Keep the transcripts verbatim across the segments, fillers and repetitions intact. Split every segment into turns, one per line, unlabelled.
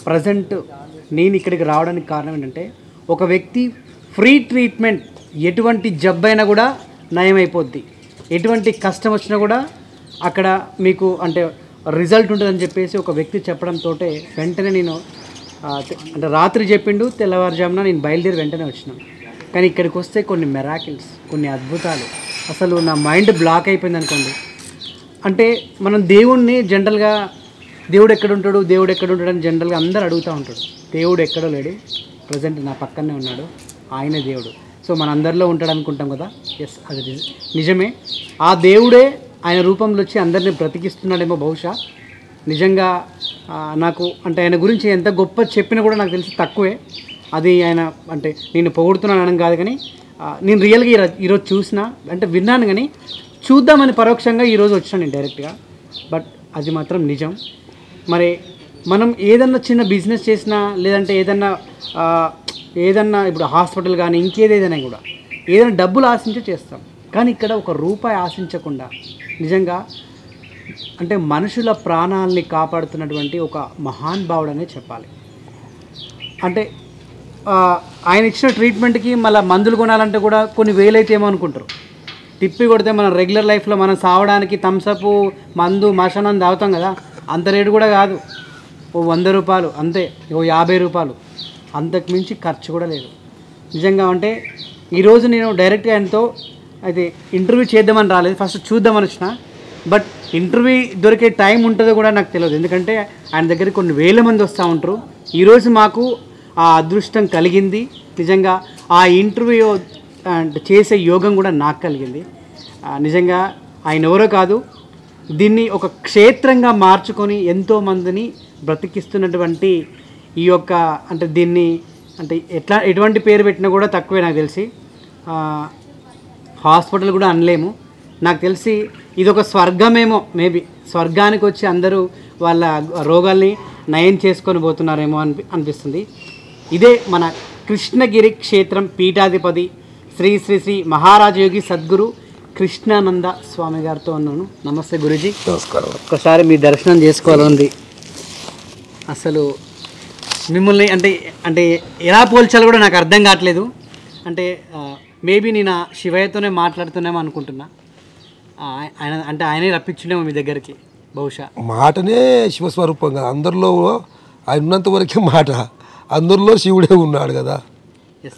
Present నేను ఇక్కడికి రావడానికి కారణం ఏంటంటే ఒక వ్యక్తి ఫ్రీ ట్రీట్మెంట్ ఎటువంటి జబ్బైనా కూడా నయమైపోద్ది, ఎటువంటి కష్టం వచ్చినా కూడా అక్కడ మీకు అంటే రిజల్ట్ ఉంటుందని చెప్పేసి ఒక వ్యక్తి చెప్పడంతో వెంటనే నేను అంటే రాత్రి చెప్పిండు, తెల్లవారుజామున నేను బయలుదేరి వెంటనే వచ్చినాను. కానీ ఇక్కడికి వస్తే కొన్ని మెరాకిల్స్, కొన్ని అద్భుతాలు, అసలు నా మైండ్ బ్లాక్ అయిపోయింది అనుకోండి. అంటే మనం దేవుణ్ణి జనరల్గా దేవుడు ఎక్కడ ఉంటాడు దేవుడు ఎక్కడ ఉంటాడు అని జనరల్గా అందరూ అడుగుతూ ఉంటాడు. దేవుడు ఎక్కడో లేడు, ప్రజెంట్ నా పక్కనే ఉన్నాడు, ఆయనే దేవుడు. సో మన అందరిలో ఉంటాడు అనుకుంటాం కదా. ఎస్, అది నిజమే. ఆ దేవుడే ఆయన రూపంలో వచ్చి అందరినీ బ్రతికిస్తున్నాడేమో బహుశా. నిజంగా నాకు అంటే ఆయన గురించి ఎంత గొప్ప చెప్పినా కూడా నాకు తెలిసి తక్కువే. అది ఆయన అంటే నేను పొగుడుతున్నాను అనడం కాదు, కానీ నేను రియల్గా ఈరోజు ఈరోజు చూసిన అంటే విన్నాను, కానీ చూద్దామని పరోక్షంగా ఈరోజు వచ్చాను నేను డైరెక్ట్గా. బట్ అది మాత్రం నిజం. మరి మనం ఏదన్నా చిన్న బిజినెస్ చేసినా లేదంటే ఏదన్నా ఏదన్నా ఇప్పుడు హాస్పిటల్ కానీ ఇంకేదేదైనా కూడా ఏదైనా డబ్బులు ఆశించి చేస్తాం. కానీ ఇక్కడ ఒక రూపాయి ఆశించకుండా నిజంగా అంటే మనుషుల ప్రాణాలని కాపాడుతున్నటువంటి ఒక మహానుభావుడనే చెప్పాలి. అంటే ఆయన ఇచ్చిన ట్రీట్మెంట్కి మళ్ళీ మందులు కొనాలంటే కూడా కొన్ని వేలైతే ఏమో అనుకుంటారు. తిప్పి కొడితే మనం రెగ్యులర్ లైఫ్లో మనం సావడానికి థమ్సప్ మందు మషానం తాగుతాం కదా, అంత రేటు కూడా కాదు. ఓ వంద రూపాయలు అంతే, ఓ యాభై రూపాయలు, అంతకు మించి ఖర్చు కూడా లేదు. నిజంగా అంటే ఈరోజు నేను డైరెక్ట్గా ఆయనతో అయితే ఇంటర్వ్యూ చేద్దామని రాలేదు, ఫస్ట్ చూద్దామని వచ్చిన. బట్ ఇంటర్వ్యూ దొరికే టైం ఉంటుందో కూడా నాకు తెలియదు, ఎందుకంటే ఆయన దగ్గరికి కొన్ని వేల మంది వస్తూ ఉంటారు. ఈరోజు మాకు ఆ అదృష్టం కలిగింది. నిజంగా ఆ ఇంటర్వ్యూ చేసే యోగం కూడా నాకు కలిగింది. నిజంగా ఆయన ఎవరో కాదు, దీన్ని ఒక క్షేత్రంగా మార్చుకొని ఎంతోమందిని బ్రతికిస్తున్నటువంటి ఈ యొక్క అంటే దీన్ని అంటే ఎట్లా ఎటువంటి పేరు పెట్టినా కూడా తక్కువే నాకు తెలిసి. హాస్పిటల్ కూడా అనలేము, నాకు తెలిసి ఇది ఒక స్వర్గమేమో. మేబీ స్వర్గానికి వచ్చి అందరూ వాళ్ళ రోగాల్ని నయం చేసుకొని పోతున్నారేమో అనిపి అనిపిస్తుంది. ఇదే మన కృష్ణగిరి క్షేత్రం పీఠాధిపతి శ్రీ శ్రీ శ్రీ మహారాజయోగి సద్గురు కృష్ణానంద స్వామి గారితో ఉన్నాను. నమస్తే గురూజీ.
నమస్కారం.
ఒక్కసారి మీ దర్శనం చేసుకోవాలంది. అసలు మిమ్మల్ని అంటే అంటే ఎలా పోల్చాలో కూడా నాకు అర్థం కావట్లేదు. అంటే మేబీ నేను శివయ్యతోనే మాట్లాడుతున్నామో అనుకుంటున్నా. ఆయన అంటే ఆయనే రప్పించుండేమో మీ దగ్గరికి బహుశా.
మాటనే శివస్వరూపంగా అందరిలో ఆయన ఉన్నంత వరకే మాట, అందరిలో శివుడే ఉన్నాడు కదా.
ఎస్.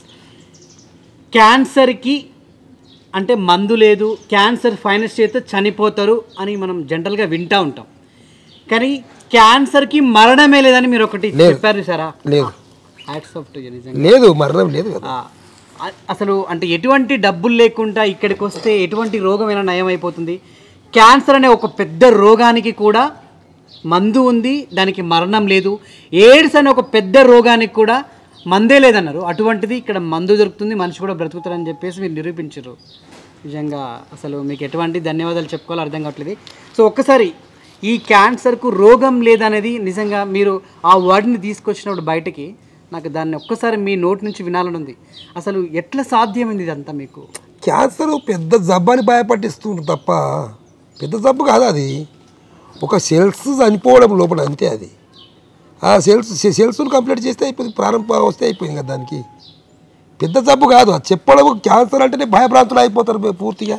క్యాన్సర్కి అంటే మందు లేదు, క్యాన్సర్ ఫైనస్ చేస్తే చనిపోతారు అని మనం జనరల్గా వింటూ ఉంటాం. కానీ క్యాన్సర్కి మరణమే లేదని మీరు ఒకటి చెప్పారు సారా?
లేదు,
లేదు,
మరణం లేదు కదా.
అసలు అంటే ఎటువంటి డబ్బులు లేకుండా ఇక్కడికి వస్తే ఎటువంటి రోగమైనా నయం అయిపోతుంది. క్యాన్సర్ అనే ఒక పెద్ద రోగానికి కూడా మందు ఉంది, దానికి మరణం లేదు. ఎయిడ్స్ అనే ఒక పెద్ద రోగానికి కూడా మందే లేదన్నారు, అటువంటిది ఇక్కడ మందు దొరుకుతుంది, మనిషి కూడా బ్రతుకుతారని చెప్పేసి మీరు నిరూపించారు. నిజంగా అసలు మీకు ఎటువంటి ధన్యవాదాలు చెప్పుకోవాలో అర్థం కావట్లేదు. సో ఒక్కసారి ఈ క్యాన్సర్కు రోగం లేదనేది నిజంగా మీరు ఆ వర్డ్ని తీసుకొచ్చినప్పుడు బయటకి నాకు దాన్ని ఒక్కసారి మీ నోటి నుంచి వినాలని ఉంది. అసలు ఎట్లా సాధ్యమైంది ఇదంతా మీకు?
క్యాన్సర్ పెద్ద జబ్బని భయపట్టిస్తుంది తప్ప పెద్ద జబ్బు కాదు అది. ఒక సెల్స్ చనిపోవడం లోపల అంతే. అది ఆ సెల్స్ సెల్స్ను కంప్లీట్ చేస్తే అయిపోయింది, ప్రాణం వస్తే అయిపోయింది కదా. దానికి పెద్ద జబ్బు కాదు అది. చెప్పడం క్యాన్సర్ అంటేనే భయభ్రాంతులు అయిపోతారు పూర్తిగా,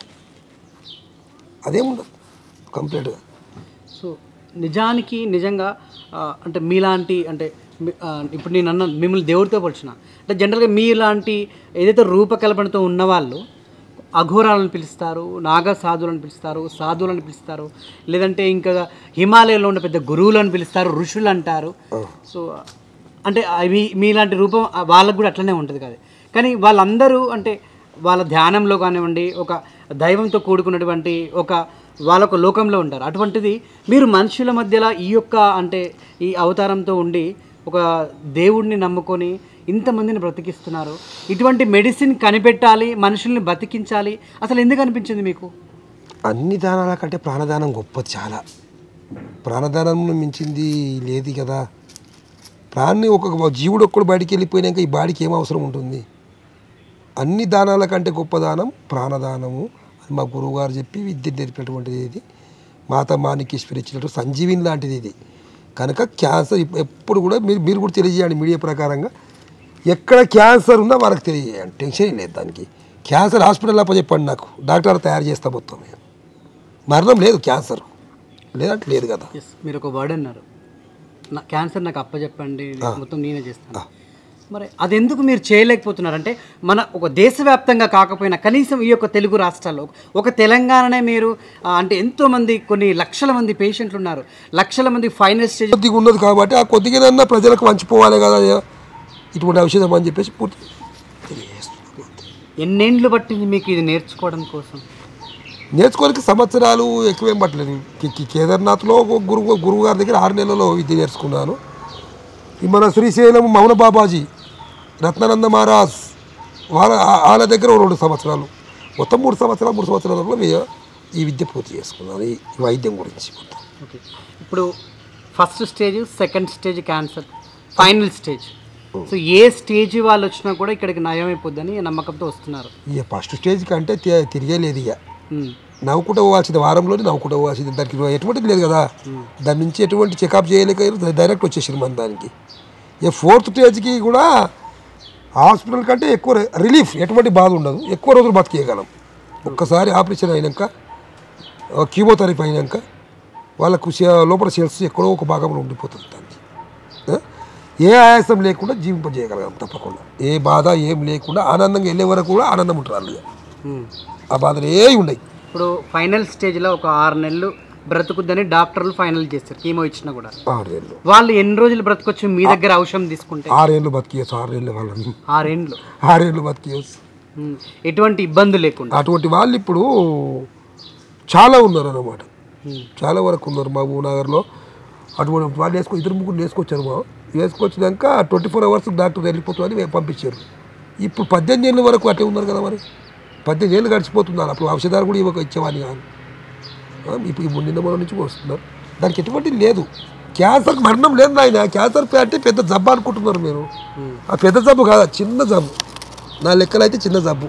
అదేముండదు కంప్లీట్గా.
సో నిజానికి నిజంగా అంటే మీలాంటి అంటే ఇప్పుడు నేను అన్న మిమ్మల్ని దేవుడితో పోల్చిన అంటే జనరల్గా మీలాంటి ఏదైతే రూపకల్పనతో ఉన్నవాళ్ళు అఘోరాలను పిలుస్తారు, నాగ సాధువులను పిలుస్తారు, సాధువులను పిలుస్తారు, లేదంటే ఇంకా హిమాలయంలో ఉన్న పెద్ద గురువులను పిలుస్తారు, ఋషులు అంటారు. సో అంటే మీ మీలాంటి రూపం వాళ్ళకు కూడా అట్లనే ఉంటుంది కదా. కానీ వాళ్ళందరూ అంటే వాళ్ళ ధ్యానంలో కానివ్వండి, ఒక దైవంతో కూడుకున్నటువంటి ఒక వాళ్ళొక లోకంలో ఉంటారు. అటువంటిది మీరు మనుషుల మధ్యలో ఈ యొక్క అంటే ఈ అవతారంతో ఉండి ఒక దేవుడిని నమ్ముకొని ఇంతమందిని బ్రతికిస్తున్నారు. ఇటువంటి మెడిసిన్ కనిపెట్టాలి, మనుషుల్ని బతికించాలి, అసలు ఎందుకు అనిపించింది మీకు?
అన్ని దానాల కంటే ప్రాణదానం గొప్పది చాలా. ప్రాణదానం మించింది లేదు కదా. ప్రాణి ఒక జీవుడు ఒక్కడు బయటికి వెళ్ళిపోయినాక ఈ బాడీకి ఏం అవసరం ఉంటుంది? అన్ని దానాల కంటే గొప్ప దానం ప్రాణదానము అని మా గురువుగారు చెప్పి విద్య నేర్పినటువంటిది ఇది. మాతా మాణిక్యేశ్వరి ఇచ్చినట్టు సంజీవిని లాంటిది ఇది. కనుక క్యాన్సర్ ఇప్- ఎప్పుడు కూడా మీరు మీరు కూడా తెలియజేయండి మీడియా ప్రకారంగా ఎక్కడ క్యాన్సర్ ఉందో వాళ్ళకి తెలియజేయండి, టెన్షన్ లేదు దానికి. క్యాన్సర్ హాస్పిటల్ అప్ప చెప్పండి నాకు, డాక్టర్ తయారు చేస్తా మొత్తం. నేను మరణం లేదు, క్యాన్సర్ లేదంటే లేదు కదా.
ఎస్, మీరు ఒక వర్డ్ అన్నారు, నా క్యాన్సర్ నాకు అప్పచెప్పండి మొత్తం నేనే చేస్తాను. మరి అది ఎందుకు మీరు చేయలేకపోతున్నారు? అంటే మన ఒక దేశవ్యాప్తంగా కాకపోయినా కనీసం ఈ యొక్క తెలుగు రాష్ట్రాల్లో ఒక తెలంగాణనే మీరు ఆ, అంటే ఎంతోమంది కొన్ని లక్షల మంది పేషెంట్లు ఉన్నారు, లక్షల మంది ఫైనల్ స్టేజ్
కొద్దిగా ఉన్నది కాబట్టి ఆ కొద్దిగానన్నా ప్రజలకు వంచిపోవాలి కదా ఇటువంటి ఔషధం అని చెప్పేసి పూర్తి తెలియజేస్తున్నాం.
ఎన్నేండ్లు పట్టింది మీకు ఇది నేర్చుకోవడం కోసం?
నేర్చుకోనికి సంవత్సరాలు ఎక్కువేం పట్టలేదు. కే- కే- కేదార్నాథ్లో ఒక గురువు గురువు గారి దగ్గర ఆరు నెలల్లో విద్య నేర్చుకున్నాను. ఈ మన శ్రీశైలం మౌన బాబాజీ, రత్నానంద మహారాజ్ వాళ్ళ ఆ- వాళ్ళ దగ్గర ఓ రెండు సంవత్సరాలు, మొత్తం మూడు సంవత్సరాలు మూడు సంవత్సరాలలో మీ- ఈ విద్య పూర్తి చేసుకున్నాను ఈ ఈ వైద్యం గురించి మొత్తం.
ఓకే, ఇప్పుడు first stage, second stage cancer, final stage. So ఏ స్టేజ్ వాళ్ళు వచ్చినా కూడా ఇక్కడికి నయం అయిపోద్దని నమ్మకంతో వస్తున్నారు.
ఇక ఫస్ట్ స్టేజ్ కంటే తి- తిరిగేలేదు ఇక
ఉమ్,
నవ్వుకుంటూ పోవాల్సింది, వారంలోనే నవ్వుకుంటూ పోవాల్సింది. దానికి ఎటువంటిది లేదు కదా, దాని నుంచి ఎటువంటి చెకప్ చేయలేక డైరెక్ట్ వచ్చేసారు మన దానికి. ఇక ఫోర్త్ స్టేజ్కి కూడా హాస్పిటల్ కంటే ఎక్కువ రిలీఫ్, ఎటువంటి బాధ ఉండదు, ఎక్కువ రోజులు బతికేయగలం. ఒక్కసారి ఆపరేషన్ అయినాక, కీమోథెరపీ అయినాక వాళ్ళకు సె- లోపల సెల్స్ ఎక్కడో ఒక భాగంలో ఉండిపోతుంది దానికి. ఆ? ఏ ఆయాసం లేకుండా జీవింపజేయగలం తప్పకుండా, ఏ బాధ ఏం లేకుండా ఆనందంగా వెళ్ళే వరకు కూడా ఆనందం ఉంటారు వాళ్ళు.
ఉమ్.
ఆ బాధలు ఏ ఉన్నాయి.
ఇప్పుడు ఫైనల్ స్టేజ్లో ఒక ఆరు నెలలు బ్రతుకుద్దని డాక్టర్లు ఫైనల్ చేస్తారు కీమో ఇచ్చినా కూడా.
ఆరేళ్ళు
వాళ్ళు ఎన్ని రోజులు బ్రతకొచ్చు మీ దగ్గర ఔషధం తీసుకుంటే?
ఆరేళ్ళు బతికేయచ్చు, ఆరేళ్ళు వాళ్ళని
ఆరేండ్లు.
ఆరేళ్ళు బతికేయచ్చు.
ఉమ్, ఎటువంటి ఇబ్బంది లేకుండా.
అటువంటి వాళ్ళు ఇప్పుడు చాలా ఉన్నారు అన్నమాట,
ఉమ్,
చాలా వరకు ఉన్నారు మా నగర్లో. అటువంటి వాళ్ళు వేసుకో ఇద్దరు ముగ్గురు వేసుకొచ్చారు. మా వేసుకొచ్చినాక ట్వంటీ ఫోర్ అవర్స్ డాక్టర్ వెళ్ళిపోతుందని మేము పంపించారు. ఇప్పుడు పద్దెనిమిది ఏళ్ళ వరకు అట్టే ఉన్నారు కదా, మరి పద్దెనిమిది ఏళ్ళు గడిచిపోతున్నారు. అప్పుడు ఔషధాలు కూడా ఇవ్వక ఇచ్చేవాడిని కాదు. ఆ, ఇప్పుడు ఇప్పుడు నిన్న మొన్న నుంచి వస్తున్నారు. దానికి ఎటువంటి లేదు, క్యాన్సర్కి మరణం లేదు నాయన. క్యాన్సర్ అంటే పెద్ద జబ్బు అనుకుంటున్నారు మీరు. ఆ పెద్ద జబ్బు కాదు, చిన్న జబ్బు. నా లెక్కలు అయితే చిన్న జబ్బు.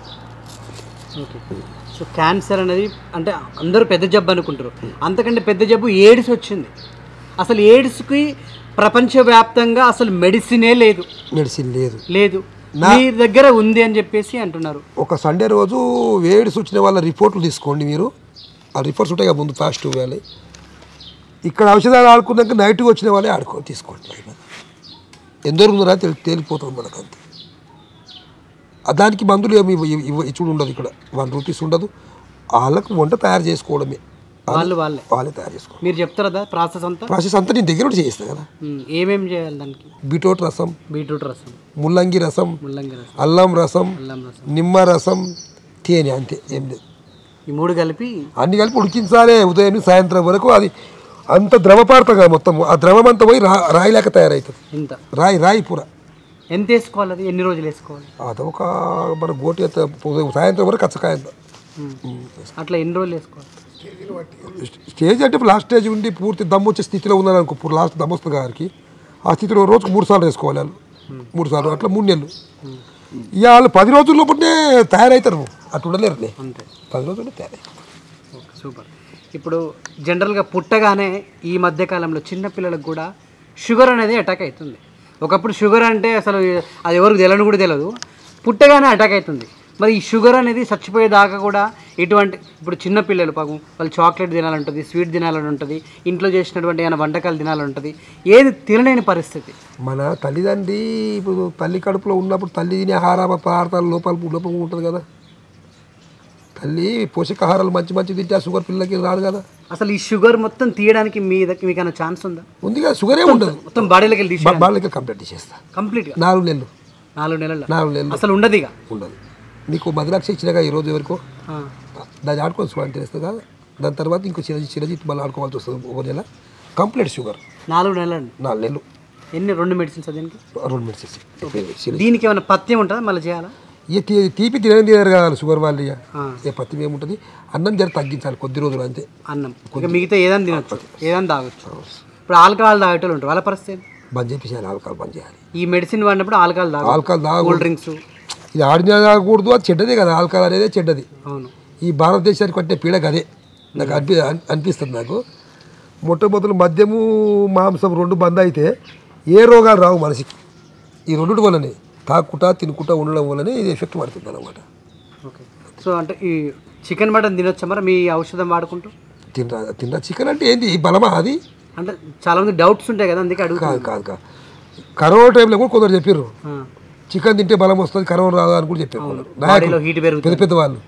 ఓకే. సో క్యాన్సర్ అనేది అంటే అందరూ పెద్ద జబ్బు అనుకుంటారు, అంతకంటే పెద్ద జబ్బు ఎయిడ్స్ వచ్చింది. అసలు ఎయిడ్స్కి ప్రపంచవ్యాప్తంగా అసలు మెడిసినే లేదు.
మెడిసిన్ లేదు
లేదు మీ దగ్గర ఉంది అని చెప్పేసి అంటున్నారు.
ఒక సండే రోజు ఎయిడ్స్ వచ్చిన వాళ్ళ రిపోర్ట్లు తీసుకోండి మీరు. ఆ రిపోర్ట్స్ ఉంటాయి కదా ముందు పాజిటివ్ వ్యాలీ. ఇక్కడ ఔషధాలు ఆడుకున్నాక నెగిటివ్ వచ్చిన వాళ్ళే ఆడుకో తీసుకోండి. ఎందరు ఉందరా తెలి తేలిపోతుంది మనకు అంతే. ఆ దానికి మందులు ఏమి ఇచ్చుడు ఉండదు ఇక్కడ, వన్ రూపీస్ ఉండదు. వాళ్ళకు వంట తయారు చేసుకోవడమే,
వాళ్ళు వాళ్ళే
వాళ్ళే తయారు చేసుకోవడం.
మీరు చెప్తారా ప్రాసెస్ అంతా?
ప్రాసెస్ అంతా నేను దగ్గర ఉండి చేయిస్తాను కదా.
ఉమ్, ఏమేమి చేయాలి దానికి?
బీట్రూట్ రసం,
బీట్రూట్ రసం,
ముల్లంగి రసం,
ముల్లంగి రసం,
అల్లం రసం,
అల్లం రసం,
నిమ్మ రసం, తేనె, అంతే, ఏం లేదు.
ఈ మూడు కలిపి
అన్ని కలిపి ఉడికించాలి ఉదయం నుంచి సాయంత్రం వరకు. అది అంత ద్రవపారతంగా మొత్తం ఆ ద్రవం అంతా పోయి రా రాయి లేక తయారవుతుంది.
ఇంత
రాయి రాయి పూర.
ఎంత వేసుకోవాలి? అది ఎన్ని రోజులు వేసుకోవాలి?
అది ఒక మన గోటి అంత ఉదయం సాయంత్రం వరకు కచ్చకాయంత.
అట్లా ఎన్ని రోజులు వేసుకోవాలి?
స్టేజ్ అంటే లాస్ట్ స్టేజ్ ఉండి పూర్తి దమ్ము వచ్చే స్థితిలో ఉన్నాను అనుకో, ఇప్పుడు లాస్ట్ దమ్ము వస్తుంది గారికి. ఆ స్థితిలో రోజుకు మూడు సార్లు వేసుకోవాలి వాళ్ళు, మూడు సార్లు అట్లా మూడు నెలలు. ఇక వాళ్ళు పది రోజుల లోపలనే తయారవుతారు, అటు ఉండలేరులే,
అంతే,
పది రోజుల్లో తయారవుతారు.
Okay, super. ఇప్పుడు జనరల్గా పుట్టగానే ఈ మధ్యకాలంలో చిన్నపిల్లలకు కూడా షుగర్ అనేది అటాక్ అవుతుంది. ఒకప్పుడు షుగర్ అంటే అసలు అది ఎవరికి తెలియని కూడా తెలియదు, పుట్టగానే అటాక్ అవుతుంది. మరి ఈ షుగర్ అనేది చచ్చిపోయేదాకా కూడా ఎటువంటి, ఇప్పుడు చిన్నపిల్లలు పాపం వాళ్ళు చాక్లెట్ తినాలంటుంది, స్వీట్ తినాలని ఉంటుంది, ఇంట్లో చేసినటువంటి ఏమైనా వంటకాలు తినాలని ఉంటుంది, ఏది తినలేని పరిస్థితి.
మన తల్లిదండ్రి ఇప్పుడు తల్లి కడుపులో ఉన్నప్పుడు తల్లి తినే ఆహార పదార్థాలు లోపాలు లోపం ఉంటుంది కదా. తల్లి పోషకాహారాలు మంచి మంచి తింటే ఆ షుగర్ పిల్లలకి రాదు కదా.
అసలు ఈ షుగర్ మొత్తం తీయడానికి మీ దగ్గర మీకు ఏమైనా ఛాన్స్ ఉందా?
ఉంది కదా, షుగరే ఉండదు,
మొత్తం బాడీలోకి వెళ్ళి తీసి
బాడీలోకి కంప్లీట్ చేస్తా.
కంప్లీట్గా
నాలుగు నెలలు
నాలుగు నెలలు
నాలుగు నెలలు
అసలు ఉండదు ఇక
ఉండదు. నీకు మధురాక్ష ఇచ్చినాక ఈరోజు ఎవరికో
ఆ,
దాన్ని ఆడుకోవాలి చూడండి తెలుస్తుంది కదా. దాని తర్వాత ఇంకో చిరజీ చిరజీ మళ్ళీ ఆడుకోవాల్సి వస్తుంది ఒక నెల. కంప్లీట్ షుగర్
నాలుగు నెలలు.
నాలుగు నెలలు.
ఎన్ని రెండు మెడిసిన్స్ దీనికి?
రెండు మెడిసిన్స్.
దీనికి ఏమైనా పథ్యం ఉంటుందా మళ్ళీ చేయాలా?
ఇక తీ- తీపి తినని తినరు కదా షుగర్ వాళ్ళు. ఇక
ఆ,
ఏ పత్తి ఏముంటుంది, అన్నం జర తగ్గించాలి కొద్ది రోజులు అంతే.
అన్నం ఇక మిగతా ఏదైనా తినొచ్చు, ఏదైనా తాగొచ్చు. ఇప్పుడు ఆల్కహాల్ తాగేటోళ్ళు ఉంటారు, వాళ్ళ పరిస్థితి ఏంటి?
బంద్ చేపించాలి, ఆల్కహాల్ బంద్ చేయాలి.
ఈ మెడిసిన్ వాడినప్పుడు ఆల్కహాల్ తాగ,
ఆల్కహాల్
కూల్
తాగకూడదు.
డ్రింక్స్.
ఇది ఆడిన తాగకూడదు, అది చెడ్డదే కదా, ఆల్కహాల్ అనేది చెడ్డది.
అవును.
ఈ భారతదేశానికి పట్టే పీడకు అదే నాకు అనిపి అన్- అనిపిస్తుంది నాకు. మొట్టమొదలు మద్యము మాంసం రెండు బంద్ అయితే ఏ రోగాలు రావు మనిషికి. ఈ రెండుటి వల్లనే తాక్కుంటా తినుకుంటా ఉండడం వల్లనే ఇది ఎఫెక్ట్ పడుతుంది అన్నమాట.
ఓకే. సో అంటే ఈ చికెన్ మటన్ తినొచ్చా మరి మీ ఔషధం వాడుకుంటూ?
తినరా తినరా చికెన్ అంటే ఏంటి బలమా అది?
అంటే చాలామంది డౌట్స్ ఉంటాయి కదా, అందుకే అడుగు.
కాదు కాదు కాదు కరోనా టైంలో కూడా కొందరు చెప్పారు చికెన్ తింటే బలం వస్తుంది కరోనా రాదు అని కూడా చెప్పారు
హీట్ పెరుగుతుంది
పెద్ద పెద్ద వాళ్ళు.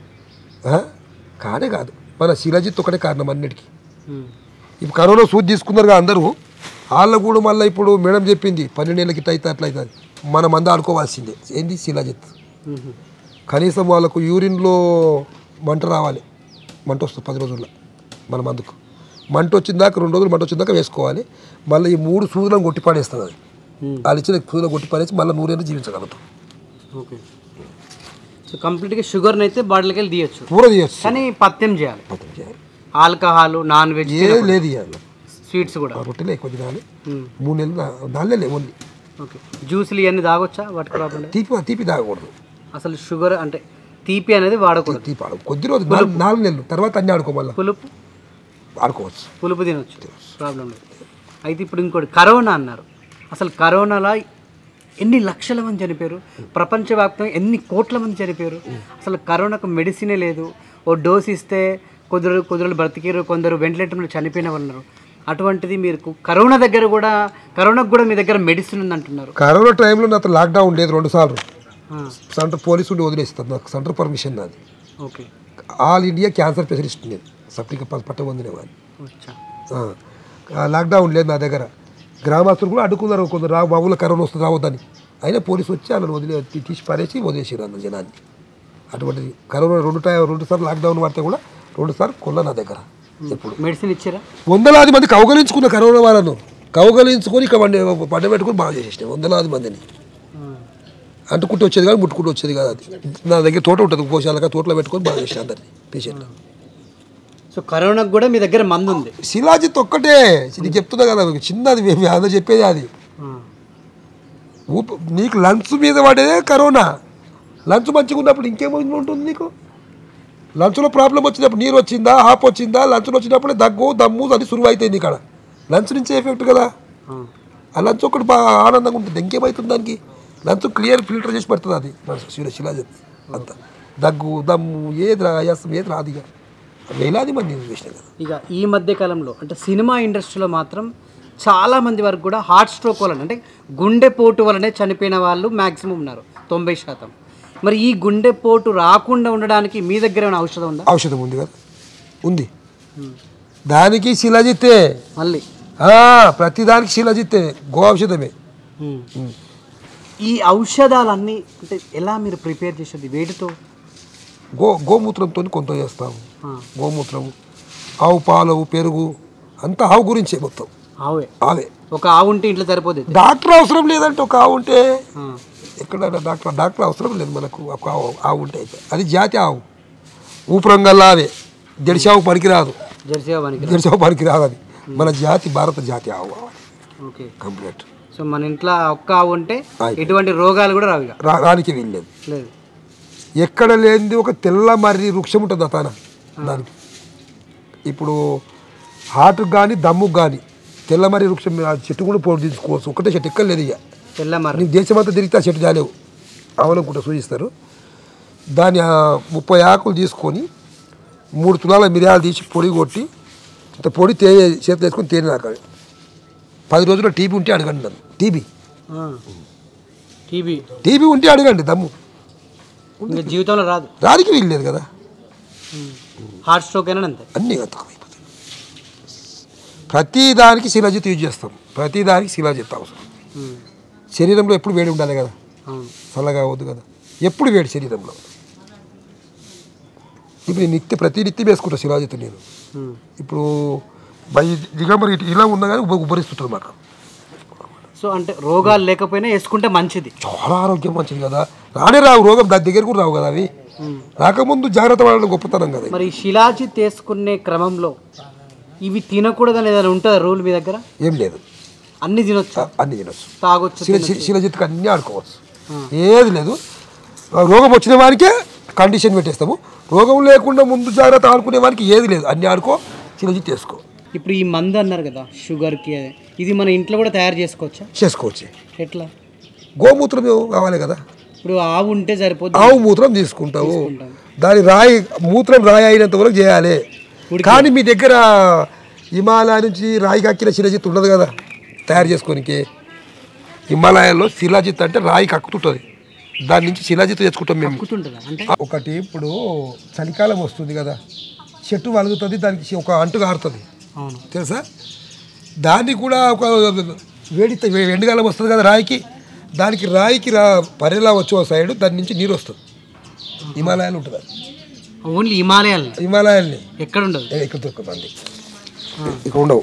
కానే కాదు మన శిలాజిత్ ఒకటే కారణం అన్నిటికీ. ఇప్పుడు కరోనా సూది తీసుకున్నారు అందరూ, వాళ్ళకు కూడా మళ్ళీ ఇప్పుడు మేడం చెప్పింది పన్నెండేళ్ళకి ఇట్లా అయితే అట్లా అవుతుంది, మన మంద ఆడుకోవాల్సిందే. ఏంది శిలాజిత్. కనీసం వాళ్ళకు యూరిన్లో మంట రావాలి, మంట వస్తుంది పది రోజుల్లో మన మందుకు. మంట వచ్చిందాక రెండు రోజులు మంట వచ్చిందాక వేసుకోవాలి. మళ్ళీ ఈ మూడు సూదులను కొట్టి పాడేస్తుంది అది. వాళ్ళు ఇచ్చిన సూదులను కొట్టి పాడేసి మళ్ళీ నూరేళ్ళు జీవించగలుగుతాం.
ఓకే. సో కంప్లీట్గా షుగర్ని అయితే బాటిల్కి వెళ్ళి తీయచ్చు,
పూర తీయచ్చు,
కానీ పత్యం చేయాలి.
పత్యం చేయాలి.
ఆల్కహాల్ నాన్ వెజ్
ఏ లేదు ఇవ్వాలి,
స్వీట్స్ కూడా
రొట్టెలు ఎక్కువ తినాలి. మూడు నెలలు నాలుగు నెలలు ఓన్లీ.
ఓకే. జ్యూసులు ఇవన్నీ తాగొచ్చా వాటి ప్రాబ్లం?
తీపి తీపి తాగకూడదు
అసలు. షుగర్ అంటే తీపి అనేది వాడకూడదు.
తీపి ఆడు కొద్ది రోజు నాలుగు నెలలు తర్వాత అన్నీ ఆడుకో, మళ్ళీ
పులుపు
ఆడుకోవచ్చు,
పులుపు తినొచ్చు, ప్రాబ్లం లేదు. అయితే ఇప్పుడు ఇంకోటి కరోనా అన్నారు. అసలు కరోనాలో ఎన్ని లక్షల మంది చనిపోయారు, ప్రపంచవ్యాప్తంగా ఎన్ని కోట్ల మంది చనిపోయారు. అసలు కరోనాకు మెడిసినే లేదు. ఓ డోస్ ఇస్తే కొందరు కొందరు బ్రతికారు, కొందరు వెంటిలేటర్లో చనిపోయిన వాళ్ళు ఉన్నారు. అటువంటిది మీరు కరోనా దగ్గర కూడా కరోనాకు కూడా మీ దగ్గర మెడిసిన్ ఉంది అంటున్నారు.
కరోనా టైంలో నాకు లాక్డౌన్ లేదు రెండు సార్లు. సెంటర్ పోలీసు ఉండి వదిలేస్తారు, నాకు సెంటర్ పర్మిషన్ నాది.
Okay.
All India cancer specialist నేను సర్టిఫికేట్ పట్ట పొందినవాడిని. లాక్డౌన్ లేదు నా దగ్గర. గ్రామస్తులు కూడా అడ్డుకున్నారు, కొందరు రా బాబులో కరోనా వస్తుంది రావద్దని. అయినా పోలీసు వచ్చి వాళ్ళని వదిలే తీసి పారేసి వదిలేసారు అందరు జనాన్ని. అటువంటిది కరోనా రెండు టైం రెండు సార్లు లాక్డౌన్ పడితే కూడా రెండు సార్లు కొల్ల నా దగ్గర. ఎప్పుడు
మెడిసిన్ ఇచ్చారా?
వందలాది మంది కౌగలించుకున్న కరోనా వాళ్ళను కౌగలించుకొని ఇక పండ పెట్టుకుని బాగా చేసేసినాయి వందలాది మందిని. అంటుకుంటూ వచ్చేది కానీ ముట్టుకుంటూ వచ్చేది కాదు. అది నా దగ్గర తోట ఉంటుంది, పోషాలక తోటలో పెట్టుకొని బాగా చేసిన అందరినీ పేషెంట్లు.
సో కరోనాకు కూడా మీ దగ్గర మందు ఉంది?
శిలాజిత్ ఒక్కటే నీకు చెప్తున్నా కదా, చిన్నది మేము అందరూ చెప్పేది అది. ఊప నీకు లంచ్ మీద పడేదే కరోనా. లంచ్ మంచిగా ఉన్నప్పుడు ఇంకేమో ఉంటుంది నీకు. లంచ్లో ప్రాబ్లం వచ్చినప్పుడు నీరు వచ్చిందా, హాప్ వచ్చిందా, లంచ్లో వచ్చినప్పుడే దగ్గు దమ్ము అది సురువు అవుతుంది ఇక్కడ. లంచ్ నుంచే ఎఫెక్ట్ కదా. ఆ లంచ్ ఒకటి బాగా ఆనందంగా ఉంటుంది, ఇంకేమవుతుంది దానికి. లంచ్ క్లియర్ ఫిల్టర్ చేసి పెడుతుంది అది శిలాజిత్. అంత దగ్గు దమ్ము ఏది రా ఆయాసం ఏది రాదు. ఇక వేలాది మంది చేసిన కదా.
ఇక ఈ మధ్య కాలంలో అంటే సినిమా ఇండస్ట్రీలో మాత్రం చాలామంది వరకు కూడా హార్ట్ స్ట్రోక్ వలన అంటే గుండెపోటు వలనే చనిపోయిన వాళ్ళు మ్యాక్సిమం ఉన్నారు, తొంభై శాతం. మరి ఈ గుండెపోటు రాకుండా ఉండడానికి మీ దగ్గర ఏమైనా ఔషధం ఉందా?
ఔషధం ఉంది కదా, ఉంది. దానికి శిలాజిత్తే
మళ్ళీ
ప్రతిదానికి శిలాజిత్తే, గో ఔషధమే.
ఈ ఔషధాలన్నీ అంటే ఎలా మీరు ప్రిపేర్ చేసేది? వేడితో
గో గోమూత్రంతో కొంత చేస్తాము. గోమూత్రము, ఆవు పాలు, పెరుగు అంతా ఆవు గురించే మొత్తం.
ఆవే
ఆవే.
ఒక ఆవు ఉంటే ఇంట్లో సరిపోతుంది.
డాక్టర్ అవసరం లేదంటే ఒక ఆవు ఉంటే ఎక్కడైనా డాక్టర్ డాక్టర్ అవసరం లేదు మనకు. ఒక ఆవు ఆవు ఉంటే అయితే అది జాతి ఆవు. ఊపురంగల్లా అవే జడిసావు పనికిరాదు, జడిసావు పనికిరాదు. అది మన జాతి భారత జాతి ఆవు.
Okay,
complete.
సో మన ఇంట్లో ఒక్క ఆవు ఉంటే ఎటువంటి రోగాలు కూడా రావు,
రానికి వీల్లేదు.
లేదు.
ఎక్కడ లేనిది ఒక తెల్ల మర్రి వృక్షం ఉంటుంది అతన దానికి. ఇప్పుడు హార్ట్కి కానీ దమ్ముకు కానీ తెల్ల మర్రి వృక్షం చెట్టు కూడా పోటీ తీసుకోవచ్చు. ఒకటే చెట్టు ఎక్కడ లేదు. ఇక
తెల్ల మర్రి
నీకు దేశమంతా తిరిగితే ఆ చెట్టు చాలేవు, అవలనుకుంటా సూచిస్తారు. దాని ముప్పై ఆకులు తీసుకొని మూడు తులాల మిరియాలు తీసి పొడి కొట్టి ఇంత పొడి తే చేతులు వేసుకొని తేనె నాకాలి. పది రోజుల్లో టీబీ ఉంటే అడగండి నన్ను. టీబీ
టీబీ
టీబీ ఉంటే అడగండి. దమ్ము
జీవితంలో రాదు,
రాదికి వీల్లేదు కదా.
హార్ట్ స్ట్రోక్ అయినా అంతే,
అన్నీ తక్కువైపోతాయి. ప్రతి దానికి శిలాజిత్ యూజ్ చేస్తాం, ప్రతి దానికి శిలాజిత్ అవసరం. శరీరంలో ఎప్పుడు వేడి ఉండాలి కదా, చల్లగా అవ్వద్దు కదా, ఎప్పుడు వేడి శరీరంలో. ఇప్పుడు నేను నిత్య ప్రతి నిత్యం వేసుకుంటా శిలాజిత్ నేను. ఇప్పుడు దిగంబరి ఇలా ఉన్నా కానీ ఉబ్బరిస్తుంటుంది మాకు.
సో అంటే రోగాలు లేకపోయినా వేసుకుంటే మంచిది,
చాలా ఆరోగ్యం మంచిది కదా. రానే రావు రోగం, దాని దగ్గర కూడా రావు కదా. అవి రాకముందు జాగ్రత్త పడడం గొప్పతనం కదా.
మరి శిలాజిత్ వేసుకునే క్రమంలో ఇవి తినకూడదని ఏదైనా ఉంటుందా రూల్ మీ దగ్గర?
ఏం లేదు,
అన్ని తినొచ్చు,
అన్ని తినొచ్చు,
తాగొచ్చు.
శిలాజిత్కి అన్నీ ఆడుకోవచ్చు, ఏది లేదు. రోగం వచ్చిన వారికే కండిషన్ పెట్టేస్తాము. రోగం లేకుండా ముందు జాగ్రత్త ఆడుకునే వారికి ఏది లేదు, అన్నీ ఆడుకో, శిలాజిత్ వేసుకో.
ఇప్పుడు ఈ మందు అన్నారు కదా షుగర్కి, ఇది మన ఇంట్లో కూడా తయారు చేసుకోవచ్చా?
చేసుకోవచ్చు.
ఎట్లా?
గోమూత్రం కావాలి కదా,
ఇప్పుడు ఆవు ఉంటే సరిపోతుంది.
ఆవు మూత్రం తీసుకుంటావు, దాని రాయి మూత్రం రాయి అయినంత వరకు చేయాలి. కానీ మీ దగ్గర హిమాలయ నుంచి రాయి కక్కిన శిలాజిత్ ఉండదు కదా తయారు చేసుకోనికి. హిమాలయాల్లో శిలాజిత్ అంటే రాయి కక్కుతుంటుంది, దాని నుంచి శిలాజిత్ తెచ్చుకుంటాం మేము. ఒకటి ఇప్పుడు చలికాలం వస్తుంది కదా, చెట్టు వలుగుతుంది, దానికి ఒక అంటు కారుతుంది తెలుసా, దాన్ని కూడా ఒక వేడి ఎండుకాలం వస్తుంది కదా రాయికి, దానికి రాయికి రా పరిలా వచ్చే ఒక సైడ్ దాని నుంచి నీరు వస్తుంది. హిమాలయాలు ఉంటుంది,
ఓన్లీ హిమాలయాలు
హిమాలయాల్ని
ఎక్కడ ఉండదు,
ఎక్కడ దొరుకుతుంది, ఇక్కడ ఉండవు.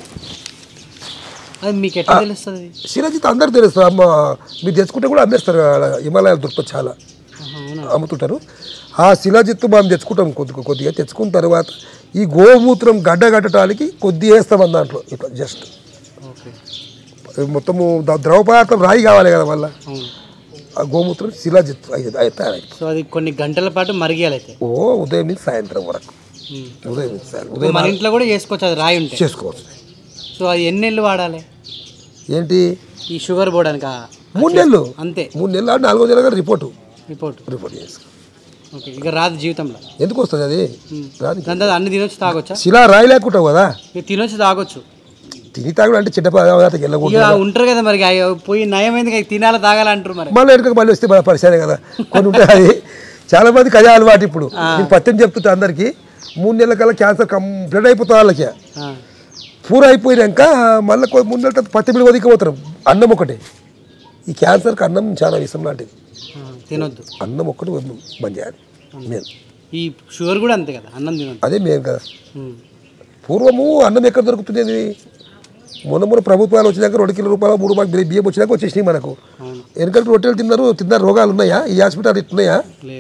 అది మీకు ఎట్లా తెలుస్తుంది?
శిలాజిత్ అందరు తెలుస్తారు, అమ్మ మీరు తెచ్చుకుంటే కూడా అమ్మేస్తారు, హిమాలయాలు దొరుకుతుంది, చాలా అమ్ముతుంటారు. ఆ శిలాజిత్తు మనం తెచ్చుకుంటాం కొద్దిగా కొద్దిగా తెచ్చుకున్న తర్వాత ఈ గోమూత్రం గడ్డ కట్టడానికి కొద్దిగా వేస్తాం దాంట్లో ఇట్లా జస్ట్. మొత్తము ద్రవ పదార్థం రాయి కావాలి కదా మళ్ళీ, ఆ గోమూత్రం శిలాజిత్తు అయితే
సో అది కొన్ని గంటల పాటు మరిగేయాలి అయితే.
ఓ ఉదయం నుంచి సాయంత్రం వరకు, ఉదయం నుంచి సాయంత్రం ఉదయం
మన ఇంట్లో కూడా చేసుకోవచ్చు, అది రాయి ఉంటే
చేసుకోవచ్చు.
సో అది ఎన్ని నెలలు వాడాలి
ఏంటి
ఈ షుగర్ పోవడానికి?
మూడు నెలలు
అంతే.
మూడు నెలలు నాలుగో నెలలు రిపోర్టు
రిపోర్ట్
రిపోర్ట్ చేసుకో.
ఓకే, ఇక రాదు జీవితంలో.
ఎందుకు వస్తుంది అది?
దాని అన్ని తినొచ్చు తాగొచ్చా?
శిలా రాయి లేకుంటావు కదా,
తినొచ్చు తాగొచ్చు.
తిని తాగుడు అంటే చెడ్డ పదార్థాలకు వెళ్ళకూడదు.
ఉంటారు కదా మరి, పోయి నయమైంది తినాలి తాగాలి అంటారు మరి.
మళ్ళీ వెనక మళ్ళీ వస్తే పరిచయం కదా కొన్ని ఉంటాయి. అది చాలా మందికి అదే అలవాటు. ఇప్పుడు నేను పత్యం చెప్తుంటా అందరికి, మూడు నెలల కల్లా క్యాన్సర్ కంప్లీట్ అయిపోతుంది వాళ్ళకి. పూర అయిపోయినాక మళ్ళీ మూడు నెలల తర్వాత పత్తి బిడ్డ వదిలిపోతారు. అన్నం ఒకటి, ఈ క్యాన్సర్కి అన్నం చాలా విషయం లాంటిది,
తినొద్దు.
అన్నం ఒక్కటి బంద్ చేయాలి మేము.
ఈ షుగర్ కూడా అంతే కదా, అన్నం తినొద్దు, అదే
మేము కదా. పూర్వము అన్నం ఎక్కడ దొరుకుతుంది? మొన్న మొన్న ప్రభుత్వాలు వచ్చినాక రెండు కిలో రూపాయలు మూడు రూపాయలు బియ్యం వచ్చినాక వచ్చేసినాయి మనకు. వెనకటి రొట్టెలు తిన్నారు, తిన్నారు, రోగాలు ఉన్నాయా? ఈ హాస్పిటల్ ఇట్టున్నాయా?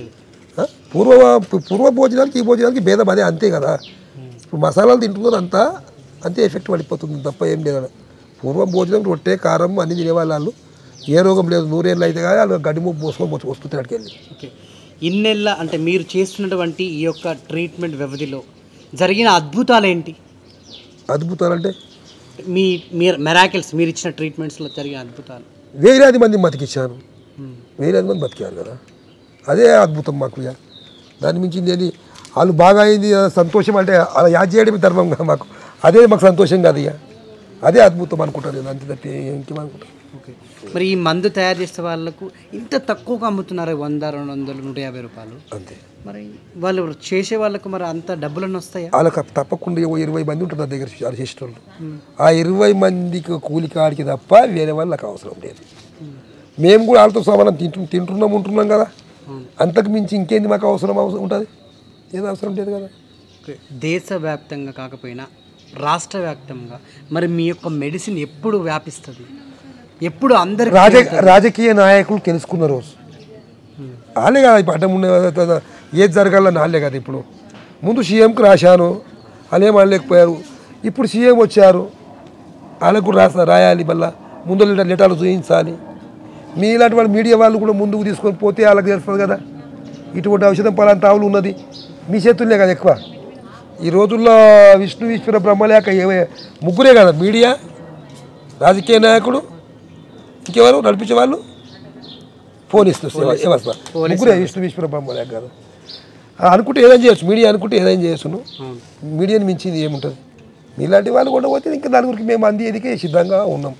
పూర్వ పూర్వ భోజనానికి ఈ భోజనానికి భేదం అదే, అంతే కదా. ఇప్పుడు మసాలాలు తింటున్నారు అంతా, అంతే ఎఫెక్ట్ పడిపోతుంది తప్ప ఏం లేదు. పూర్వం భోజనం రొట్టె కారం అన్ని తినేవాళ్ళు, ఏ రోగం లేదు. నూరేళ్ళు అయితే కానీ వాళ్ళు గడ్డి ముప్పు పోసుకొని వస్తుంది అక్కడికి వెళ్ళి.
ఓకే, ఇన్నెళ్ళ అంటే మీరు చేస్తున్నటువంటి ఈ యొక్క ట్రీట్మెంట్ వ్యవధిలో జరిగిన అద్భుతాలు ఏంటి?
అద్భుతాలు అంటే
మీ మీరు మెరాకిల్స్, మీరు ఇచ్చిన ట్రీట్మెంట్స్లో జరిగిన అద్భుతాలు.
వేలాది మంది బతికిచ్చాను, వేలాది మంది బతికారు కదా, అదే అద్భుతం మాకు. దాని మించింది ఏంటి? వాళ్ళు బాగా అయింది సంతోషం అంటే అలా యాద్ చేయడమే ధర్మం కదా మాకు, అదే మాకు సంతోషం కాదు. ఇక అదే అద్భుతం అనుకుంటాను నేను, అంతే తప్ప ఇంకేమనుకుంటాను.
ఓకే, మరి ఈ మందు తయారు చేసే వాళ్ళకు ఇంత తక్కువగా అమ్ముతున్నారు, వంద రెండు వందలు నూట యాభై రూపాయలు
అంతే.
మరి వాళ్ళు చేసే వాళ్ళకు మరి అంత డబ్బులన్నీ వస్తాయా?
వాళ్ళకి తప్పకుండా ఇరవై మంది ఉంటుంది నా దగ్గర వాళ్ళు చేసే వాళ్ళు. ఆ ఇరవై మందికి కూలి కాడికి తప్ప వేరే వాళ్ళకి అవసరం లేదు. మేము కూడా వాళ్ళతో సమానం తింటు తింటున్నాం ఉంటున్నాం కదా, అంతకు మించి ఇంకేంది మాకు అవసరం అవసరం ఉంటుంది? ఏది అవసరం లేదు కదా.
దేశవ్యాప్తంగా కాకపోయినా రాష్ట్ర వ్యాప్తంగా మరి మీ యొక్క మెడిసిన్ ఎప్పుడు వ్యాపిస్తుంది? ఎప్పుడు అందరు
రాజ రాజకీయ నాయకులు తెలుసుకున్న రోజు వాళ్ళే కదా. ఇప్పుడు అడ్డం ఉండే ఏది జరగాలని వాళ్ళే కదా. ఇప్పుడు ముందు సీఎంకి రాశాను, వాళ్ళేం అనలేకపోయారు. ఇప్పుడు సీఎం వచ్చారు, వాళ్ళకు రాస రాయాలి, మళ్ళీ ముందు లెటర్లు చూపించాలి. మీ ఇలాంటి వాళ్ళు మీడియా వాళ్ళు కూడా ముందుకు తీసుకొని పోతే వాళ్ళకి తెలుస్తుంది కదా ఇటువంటి ఔషధం పలాంటి ఆవులు ఉన్నది. మీ చేతుల్లో కదా ఎక్కువ ఈ రోజుల్లో. విష్ణు ఈశ్వర బ్రహ్మలేక ముగ్గురే కదా, మీడియా, రాజకీయ నాయకుడు, ఇంకెవరు నడిపించే వాళ్ళు, ఫోన్ ఇస్తారు ముగ్గురే, విష్ణు ఈశ్వర బ్రహ్మలేక కదా. అనుకుంటే ఏదైనా చేయొచ్చు, మీడియా అనుకుంటే ఏదైనా చేయొచ్చును. మీడియాని మించింది ఏముంటుంది? మీలాంటి వాళ్ళు కూడా పోతే ఇంకా నలుగురికి మేము అంది ఎదికే సిద్ధంగా ఉన్నాం.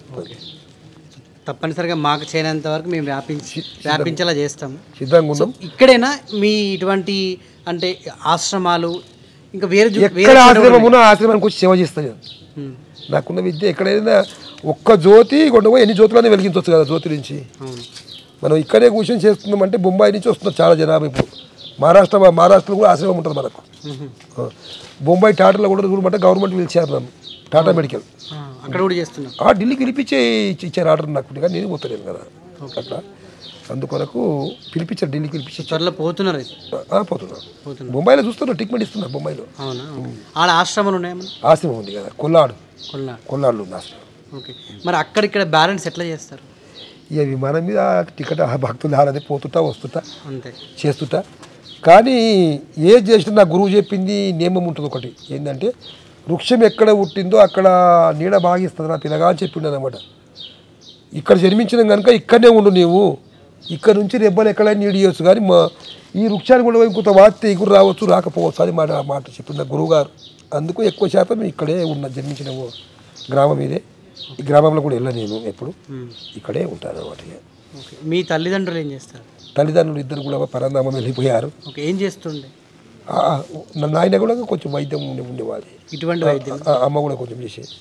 తప్పనిసరిగా మాకు చేయనంత వరకు మేము వ్యాపించి వ్యాపించేలా చేస్తాము,
సిద్ధంగా ఉన్నాం.
ఇక్కడైనా మీ ఇటువంటి అంటే ఆశ్రమాలు ఇంకా వేరే
ఎక్కడ ఆశ్రమం ఉన్నా ఆశ్రమానికి వచ్చి సేవ చేస్తాను. నాకున్న విద్య ఎక్కడైనా ఒక్క జ్యోతి కొండ ఎన్ని జ్యోతులనే వెలిగించవచ్చు కదా. జ్యోతి నుంచి మనం ఇక్కడే కూర్చొని చేస్తున్నామంటే బొంబాయి నుంచి వస్తున్నారు చాలా జనాభా. ఇప్పుడు మహారాష్ట్ర మహారాష్ట్రలో కూడా ఆశ్రమం ఉంటుంది మనకు. బొంబాయి టాటాలో కూడా చూడమంటే గవర్నమెంట్ పిలిచారు నన్ను, టాటా మెడికల్
అక్కడ కూడా చేస్తున్నాం.
ఢిల్లీకి పిలిపించే ఇచ్చారు ఆర్డర్ నాకు, కానీ నేను పోతలేను కదా అట్లా. అందుకొరకు పిలిపించారు, ఢిల్లీకి పిలిపించి
త్వరలో పోతున్నారు.
పోతున్నారు బొంబాయిలో చూస్తున్నారు, ట్రీట్మెంట్ ఇస్తున్నారు బొంబాయిలో.
ఆడ ఆశ్రమాలు ఉన్నాయా?
ఆశ్రమం ఉంది కదా, కొల్లాడు
కొల్లాడు
కొల్లాడులో ఉంది ఆశ్రమం.
ఓకే, మరి అక్కడిక్కడ బ్యాలెన్స్ ఎట్లా చేస్తారు?
ఇక విమానం మీద టికెట్ భక్తులు హారది పోతుంటా వస్తుంటా
అంతే చేస్తుంటా.
కానీ ఏది చేసినా నా గురువు చెప్పింది నియమం ఉంటుంది ఒకటి, ఏంటంటే వృక్షం ఎక్కడ పుట్టిందో అక్కడ నీడ బాగిస్తుంది నా పిల్లగా అని చెప్పిండు అనమాట. ఇక్కడ జన్మించిన కనుక ఇక్కడనే ఉండు నీవు, ఇక్కడ నుంచి రెబ్బలు ఎక్కడైనా నీడు ఇవ్వచ్చు, కానీ మా ఈ వృక్షాన్ని కూడా ఇంకొంత వాడితే ఎగురు రావచ్చు రాకపోవచ్చు అని మాట మాట చెప్పింది గురువుగారు. అందుకు ఎక్కువ శాతం ఇక్కడే ఉన్న జన్మించిన గ్రామం ఇదే. ఈ గ్రామంలో కూడా వెళ్ళను నేను ఎప్పుడు, ఇక్కడే ఉంటాను అన్నమాట.
మీ తల్లిదండ్రులు ఏం చేస్తారు?
తల్లిదండ్రులు ఇద్దరు కూడా పరంధామం వెళ్ళిపోయారు.
ఓకే, ఏం చేస్తుండే?
నాయన కూడా కొంచెం వైద్యం ఉండే ఉండేవాడు.
ఇటువంటి వైద్యం
అమ్మ కూడా కొంచెం చేసేది.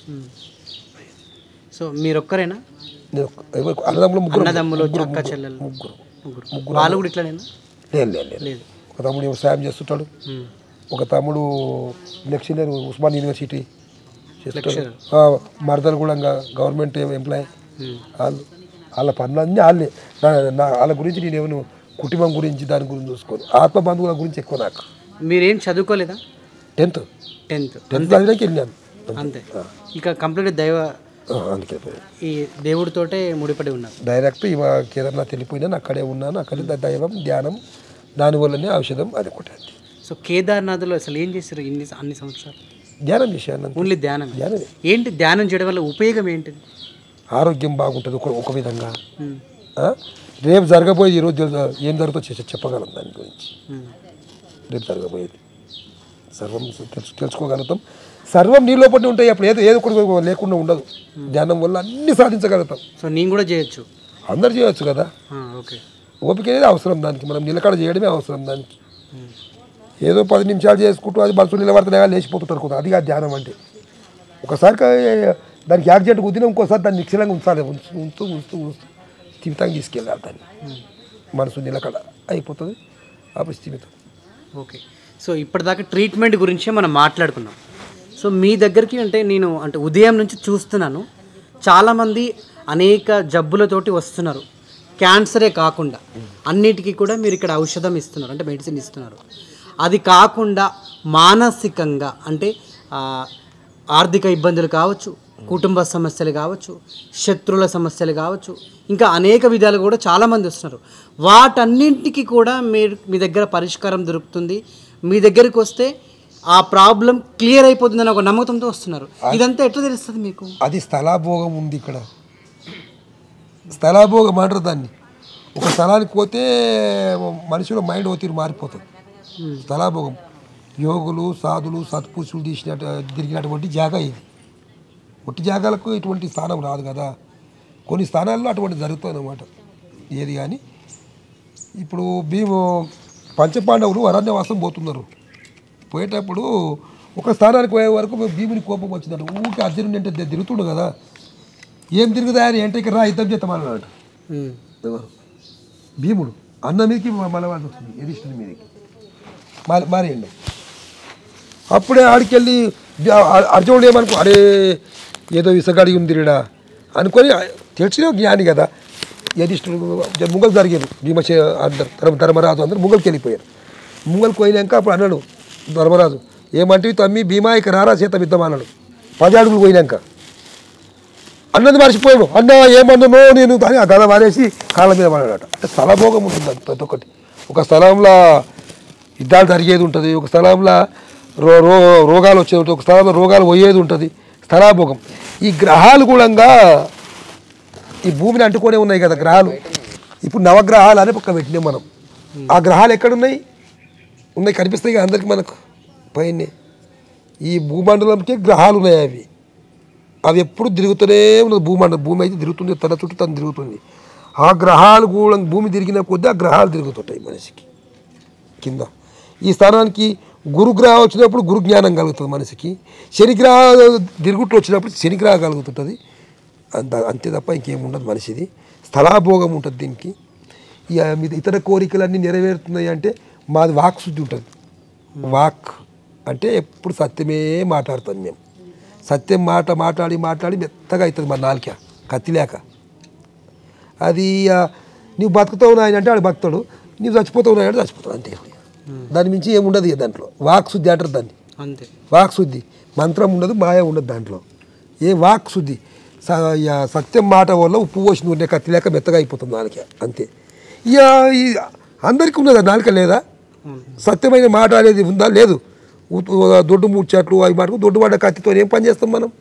సో మీరు ఒక్కరేనా?
అన్నదమ్ములు ముగ్గురు.
అన్నదమ్ములు, అక్క చెల్లెలు ముగ్గురు. ముగ్గురు వాళ్ళు కూడా ఇట్లానేనా?
లేదు లేదు లేదు. ఒక తమ్ముడు వ్యవసాయం చేస్తుంటాడు, ఒక తమ్ముడు లెక్చరర్ ఉస్మాన్ యూనివర్సిటీ చేస్తుంటాడు, మరదలు కూడా గవర్నమెంట్ ఎంప్లాయ్. వాళ్ళు వాళ్ళ పనులన్నీ వాళ్ళే. నా వాళ్ళ గురించి నేను ఏమైనా కుటుంబం గురించి దాని గురించి చూసుకోను, ఆత్మ బంధువుల గురించి ఎక్కువ. నాకు
మీరేం చదువుకోలేదా?
టెన్త్
టెన్త్
టెన్త్ చదివాకి వెళ్ళాను
అంతే. ఇక కంప్లీట్ దైవ
అందుకే
ఈ దేవుడితోటే ముడిపడి ఉన్నారు.
డైరెక్ట్ ఇవ కేదార్నాథ్ వెళ్ళిపోయినాను, అక్కడే ఉన్నాను. అక్కడే దైవం ధ్యానం, దానివల్లనే ఔషధం అనుకుంటాను.
సో కేదార్నాథ్లో అసలు ఏం చేశారు ఇన్ని అన్ని సంవత్సరాలు?
ధ్యానం చేశాను.
ఓన్లీ ధ్యానం?
ధ్యానమే.
ఏంటి ధ్యానం చేయడం వల్ల ఉపయోగం ఏంటిది?
ఆరోగ్యం బాగుంటుంది ఒక ఒక విధంగా. రేపు జరగబోయేది ఈరోజు ఏం జరుగుతుందో చేసి చెప్పగలం దాని గురించి. రేపు జరగబోయేది సర్వం తెలుసు తెలుసుకోగలుగుతాం. సర్వం నీ లోపల ఉంటాయి. అప్పుడు ఏదో ఏదో ఒకటి లేకుండా ఉండదు. ధ్యానం వల్ల అన్ని సాధించగలుగుతాం.
సో నేను కూడా చేయొచ్చు,
అందరు చేయొచ్చు కదా.
ఓకే,
ఓపిక అనేది అవసరం దానికి, మనం నిలకడ చేయడమే అవసరం దానికి. ఏదో పది నిమిషాలు చేసుకుంటూ అది బస్సు నిలబడుతున్నా లేచిపోతుంటారు కదా, అది కాదు ధ్యానం అంటే. ఒకసారి దానికి యాక్సిడెంట్ కుదిరినా ఇంకోసారి దాన్ని నిశ్చలంగా ఉంచాలి, ఉంచు ఉంచు ఉంచు ఉంచు స్థిమితంగా తీసుకెళ్ళాలి దాన్ని. మనసు నిలకడ అయిపోతుంది, అప్పుడు స్థిమితం.
ఓకే, సో ఇప్పటిదాకా ట్రీట్మెంట్ గురించే మనం మాట్లాడుకున్నాం. సో మీ దగ్గరికి అంటే నేను అంటే ఉదయం నుంచి చూస్తున్నాను, చాలామంది అనేక జబ్బులతోటి వస్తున్నారు. క్యాన్సరే కాకుండా అన్నిటికీ కూడా మీరు ఇక్కడ ఔషధం ఇస్తున్నారు, అంటే మెడిసిన్ ఇస్తున్నారు. అది కాకుండా మానసికంగా అంటే ఆర్థిక ఇబ్బందులు కావచ్చు, కుటుంబ సమస్యలు కావచ్చు, శత్రువుల సమస్యలు కావచ్చు, ఇంకా అనేక విధాలు కూడా చాలామంది వస్తున్నారు. వాటన్నింటికి కూడా మీరు మీ దగ్గర పరిష్కారం దొరుకుతుంది. మీ దగ్గరికి వస్తే ఆ ప్రాబ్లం క్లియర్ అయిపోతుందని ఒక నమ్మకంతో వస్తున్నారు. ఇదంతా ఎట్లా తెలుస్తుంది మీకు?
అది స్థలాభోగం ఉంది ఇక్కడ. స్థలాభోగం అంటారు దాన్ని. ఒక స్థలానికి పోతే మనుషుల మైండ్ ఒత్తిడి మారిపోతుంది. స్థలాభోగం యోగులు, సాధులు, సత్పురుషులు తీసినట్టు తిరిగినటువంటి జాగా ఇది. ఒట్టి జాగాలకు ఇటువంటి స్థానం రాదు కదా. కొన్ని స్థానాల్లో అటువంటి జరుగుతుంది అన్నమాట. ఏది కానీ ఇప్పుడు భీము పంచపాండవులు అరణ్యవాసం పోతున్నారు. పోయేటప్పుడు ఒక స్థానానికి పోయే వరకు భీముని కోపం వచ్చిందట. ఊరికి అర్జునుడు అంటే తిరుగుతుండు కదా, ఏం తిరుగుతా అని అంటే ఇక్కడ రా యుద్ధం చేస్తామన్నాడు. ఎవరు? భీముడు. అన్న మీదకి మలవాల్సి వస్తుంది, ఎదిష్టుని మీదకి మారి మారేయండి. అప్పుడే ఆడికెళ్ళి అర్జునుడు ఏమనుకో, అరే ఏదో విసగాడి ఉందిరిడా అనుకొని, తెలిసిన జ్ఞాని కదా. యధిష్ఠుడు ముంగలు జరిగారు, భీమచే అందరు ధర్మరాజు అందరు ముంగల్కి వెళ్ళిపోయారు. ముంగల్కి పోయినాక అప్పుడు అన్నాడు ధర్మరాజు, ఏమంటే తమ్మి భీమా ఇక రారా చేత ఇద్దాం అన్నాడు. పది అడుగులు పోయినాక అన్నది మర్చిపోయాడు. అన్న ఏమన్నానో నేను అని ఆ గద మారేసి కాళ్ళ మీద పడాడట. అంటే స్థలభోగం ఉంటుంది అది ప్రతి ఒక్కటి. ఒక స్థలంలో యుద్ధాలు జరిగేది ఉంటుంది, ఒక స్థలంలో రో రో రోగాలు వచ్చేది ఉంటుంది, ఒక స్థలంలో రోగాలు పోయేది ఉంటుంది. స్థలాభోగం. ఈ గ్రహాలు కూడా ఈ భూమిని అంటుకొనే ఉన్నాయి కదా గ్రహాలు. ఇప్పుడు నవగ్రహాలు అని పక్క పెట్టినాం మనం. ఆ గ్రహాలు ఎక్కడున్నాయి? ఉన్నాయి, కనిపిస్తాయి కదా అందరికీ మనకు పైన. ఈ భూమండలంకే గ్రహాలు ఉన్నాయి. అవి అవి ఎప్పుడు తిరుగుతూనే ఉన్నది. భూమండలం భూమి అయితే తిరుగుతుంది, తన చుట్టూ తను తిరుగుతుంది. ఆ గ్రహాలు కూడా భూమి తిరిగిన కొద్దీ ఆ గ్రహాలు తిరుగుతుంటాయి మనిషికి కింద. ఈ స్థానానికి గురుగ్రహం వచ్చినప్పుడు గురు జ్ఞానం కలుగుతుంది మనిషికి. శనిగ్రహ తిరుగుట్లు వచ్చినప్పుడు శనిగ్రహం కలుగుతుంటుంది. అంత అంతే తప్ప ఇంకేముండదు మనిషిది. స్థలాభోగం ఉంటుంది దీనికి. ఇక మీద ఇతర కోరికలన్నీ నెరవేరుతున్నాయి అంటే మాది వాక్ శుద్ధి ఉంటుంది. వాక్ అంటే ఎప్పుడు సత్యమే మాట్లాడతాం మేము. సత్యం మాట మాట్లాడి మాట్లాడి మెత్తగా అవుతుంది మన నాలుక కత్తి లేక. అది నువ్వు బతుకుతావు నాయన అంటే వాడు బతుకుతాడు, నువ్వు చచ్చిపోతావు నాయన అంటే చచ్చిపోతావు, అంతే. దాని మించి ఏముండదు ఇక దాంట్లో. వాక్ శుద్ధి అంటారు దాన్ని, అంతే. వాక్ శుద్ధి. మంత్రం ఉండదు, మాయ ఉండదు దాంట్లో. ఏ వాక్ శుద్ధి సత్యం మాట వల్ల ఉప్పు పోసి ఉండే కత్తి లేక మెత్తగా అయిపోతుంది నాలుక, అంతే. ఇక అందరికీ ఉన్నదా నాలుక లేదా? సత్యమైన మాట అనేది ఉందా? లేదు. దొడ్డు ముచ్చట్లు అవి మటుకు దొడ్డు పడ్డ కత్తితో ఏం పని చేస్తాం మనం?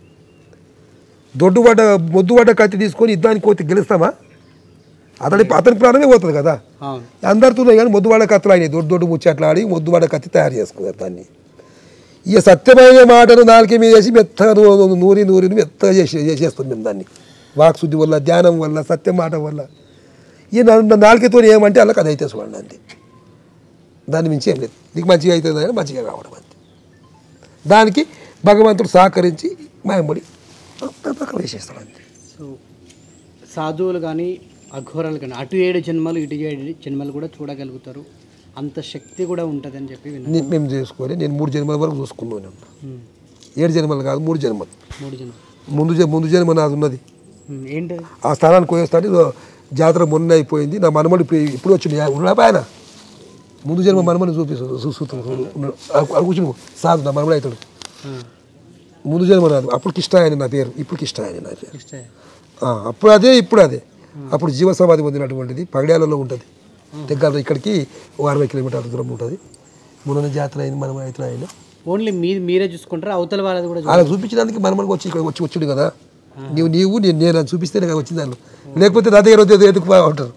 దొడ్డు పడ్డ మొద్దు పడ్డ కత్తి తీసుకొని యుద్ధానికి పోతే గెలుస్తామా? అతని అతని ప్రాణమే పోతుంది కదా. అందరితో కానీ మొద్దు పడ్డ కత్తులు అయినాయి, దొడ్డు దొడ్డు ముచ్చట్లు ఆడి మొద్దు పడ్డ కత్తి తయారు చేసుకున్నారు దాన్ని. ఇక సత్యమైన మాటను నాలుక మీద వేసి మెత్తగా నూరి నూరిని మెత్తగా చేసి చేసేస్తాం మేము దాన్ని. వాక్శుద్ధి వల్ల, ధ్యానం వల్ల, సత్యం మాట వల్ల. ఈ నాలుకతో ఏమంటే అలా అది అయితే చూడండి అంతే, దాన్ని మించి ఏం లేదు. నీకు మంచిగా అవుతుంది అని మంచిగా కావడం అంతే. దానికి భగవంతుడు సహకరించి మాయముడి పక్కన వేసేస్తాం అంతే.
సో సాధువులు కానీ అఘోరాలు కానీ అటు ఏడు జన్మలు ఇటు ఏడు జన్మలు కూడా చూడగలుగుతారు, అంత శక్తి కూడా ఉంటుందని చెప్పి విన్నాను.
మేము చేసుకోవాలి. నేను మూడు జన్మల వరకు చూసుకున్నాను. ఏడు జన్మలు కాదు, మూడు జన్మలు.
మూడు జన్మలు
ముందు ముందు జన్మ నాది ఉన్నది.
ఏంటి
ఆ స్థానానికి పోయేస్తాను. జాతర మొన్న అయిపోయింది. నా మనమడు ఇప్పుడు ఇప్పుడు వచ్చింది ఉన్నాయన. ముందు జన్మ మనమని చూపిస్తాడు చూస్తున్నాడు కూర్చుని సాధు నా మనమడు అవుతాడు. ముందు జన్మ నాది. అప్పుడు కిష్టాయని నా పేరు, ఇప్పుడు కిష్టాయని నా పేరు. అప్పుడు అదే ఇప్పుడు అదే. అప్పుడు జీవ సమాధి పొందినటువంటిది పగడ్యాలలో ఉంటుంది. దగ్గర ఇక్కడికి ఒక అరవై కిలోమీటర్ల దూరం ఉంటుంది. మొన్న జాతర అయింది, మనం అయితే ఆయన
ఓన్లీ మీ మీరే చూసుకుంటారా? అవతల వాళ్ళది కూడా
అలా చూపించడానికి మనమనికి వచ్చి ఇక్కడ వచ్చి వచ్చుడు కదా. నీవు నీవు నేను నేను చూపిస్తేనే కదా వచ్చింది దాన్ని. లేకపోతే నా దగ్గర వద్దు ఎదుకు ఉంటారు.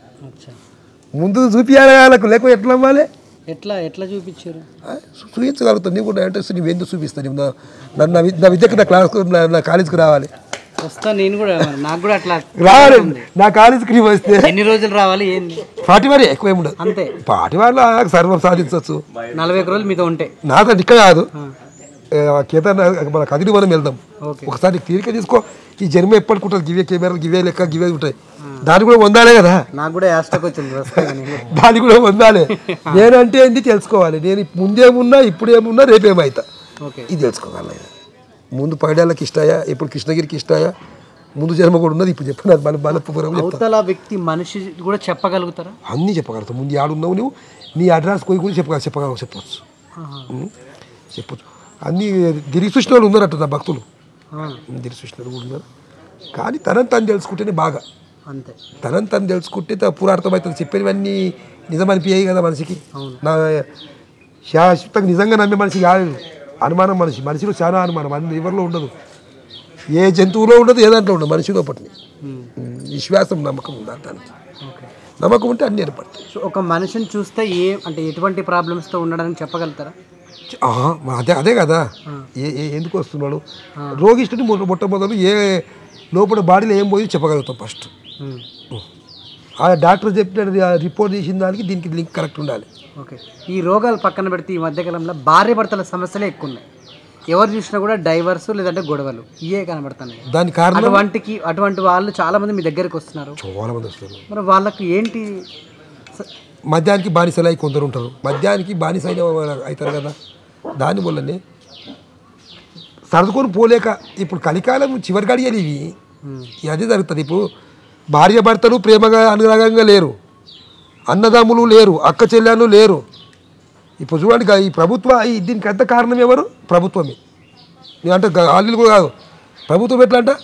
ముందు చూపించాలి వాళ్ళకు, లేకపోతే ఎట్లా అవ్వాలి?
ఎట్లా ఎట్లా చూపించారు?
చూపించగలుగుతాను. నీకు కూడా ఇంట్రెస్ట్ నువ్వు ఎందుకు చూపిస్తాను? నన్ను నా విద్యకు నా క్లాస్కు నా కాలేజీకి రావాలి.
వస్తా నేను కూడా, నాకు కూడా అట్లా
రావాలి. నా కాలేజీకి నీ వస్తే
ఎన్ని రోజులు రావాలి? ఏంది
పాటి వారి ఎక్కువ ఏమి ఉండదు.
అంతే
పాటి వాళ్ళు సర్వం సాధించవచ్చు.
నలభై ఒక్క రోజులు మీతో ఉంటే
నాతో ఇక్కడ కాదు, కేదార్నాథ్ మన కదిరి మనం వెళ్దాం. ఒకసారి తీరిక తీసుకో. ఈ జన్మ ఎప్పటికుంటుంది, గివే కెమెరాలు గివే లెక్క గివే ఉంటాయి. దాన్ని కూడా పొందాలే కదా.
నాకు కూడా యాస్టక్ వచ్చింది,
దాన్ని కూడా పొందాలి. నేనంటే ఏంటి తెలుసుకోవాలి. నేను ముందేమున్నా ఇప్పుడేమున్నా రేపేమైతా ఇది తెలుసుకోవాలి. ముందు పగడాలకి ఇష్టాయా, ఇప్పుడు కృష్ణగిరికి ఇష్టాయా, ముందు జన్మ కూడా ఉన్నది. ఇప్పుడు చెప్పిన మన బలపురం
అవతల వ్యక్తి మనిషి కూడా చెప్పగలుగుతారా?
అన్నీ చెప్పగలుగుతావు. ముందు ఆడున్నావు నువ్వు, నీ అడ్రస్ పోయి కూడా చెప్పగల చెప్పగల చెప్పవచ్చు చెప్పచ్చు. అన్నీ గిరి సృష్టి వాళ్ళు ఉన్నారట నా భక్తులు, గిరి సృష్టి కూడా ఉన్నారు. కానీ తనని తను తెలుసుకుంటేనే బాగా.
అంతే,
తనని తను తెలుసుకుంటే పూరార్థమవుతుంది. చెప్పేవన్నీ నిజమనిపించాయి కదా మనిషికి. నా శాశ్వతంగా నిజంగా నమ్మే మనిషి కాదు, అనుమానం మనిషి. మనిషిలో చాలా అనుమానం, అన్ని ఎవరిలో ఉండదు. ఏ జంతువులో ఉండదు, ఏ దాంట్లో ఉండదు. మనిషిలో పట్టిన విశ్వాసం నమ్మకం ఉండాలి. దానికి నమ్మకం ఉంటే అన్ని ఏర్పడతాయి.
సో ఒక మనిషిని చూస్తే ఏ అంటే ఎటువంటి ప్రాబ్లమ్స్తో ఉండడానికి చెప్పగలుగుతారా?
అదే అదే కదా. ఏ ఎందుకు వస్తున్నాడు రోగిష్ఠుని మొట్టమొదలు ఏ లోపల బాడీలో ఏం పోయి చెప్పగలుగుతాం ఫస్ట్. ఆ డాక్టర్ చెప్పిన రిపోర్ట్ చేసిన దానికి దీనికి లింక్ కరెక్ట్ ఉండాలి.
ఓకే, ఈ రోగాలు పక్కన పెడితే ఈ మధ్యకాలంలో భార్య భర్తల సమస్యలే ఎక్కువ ఉన్నాయి. ఎవరు చూసినా కూడా డైవర్స్ లేదంటే గొడవలు ఇవే కనబడుతున్నాయి.
దానికి కారణం
అటువంటికి అటువంటి వాళ్ళు చాలా మంది మీ దగ్గరికి వస్తున్నారు.
చాలా మంది వస్తున్నారు.
మరి వాళ్ళకి ఏంటి?
మద్యానికి బానిసలు అయి కొందరు ఉంటారు. మద్యానికి బానిస అయిన అవుతారు కదా. దానివల్లనే సర్దుకొని పోలేక ఇప్పుడు కలికాలం చివరి గడియలు ఇవి. అదే జరుగుతుంది. ఇప్పుడు భార్య భర్తలు ప్రేమగా అనురాగంగా లేరు, అన్నదమ్ములు లేరు, అక్క చెల్లెళ్ళు లేరు. ఇప్పుడు చూడండి, ఈ ప్రభుత్వ దీనికి ఎంత కారణం ఎవరు? ప్రభుత్వమే. అంటే ఆళ్ళు కూడా కాదు, ప్రభుత్వం ఎట్లా అంట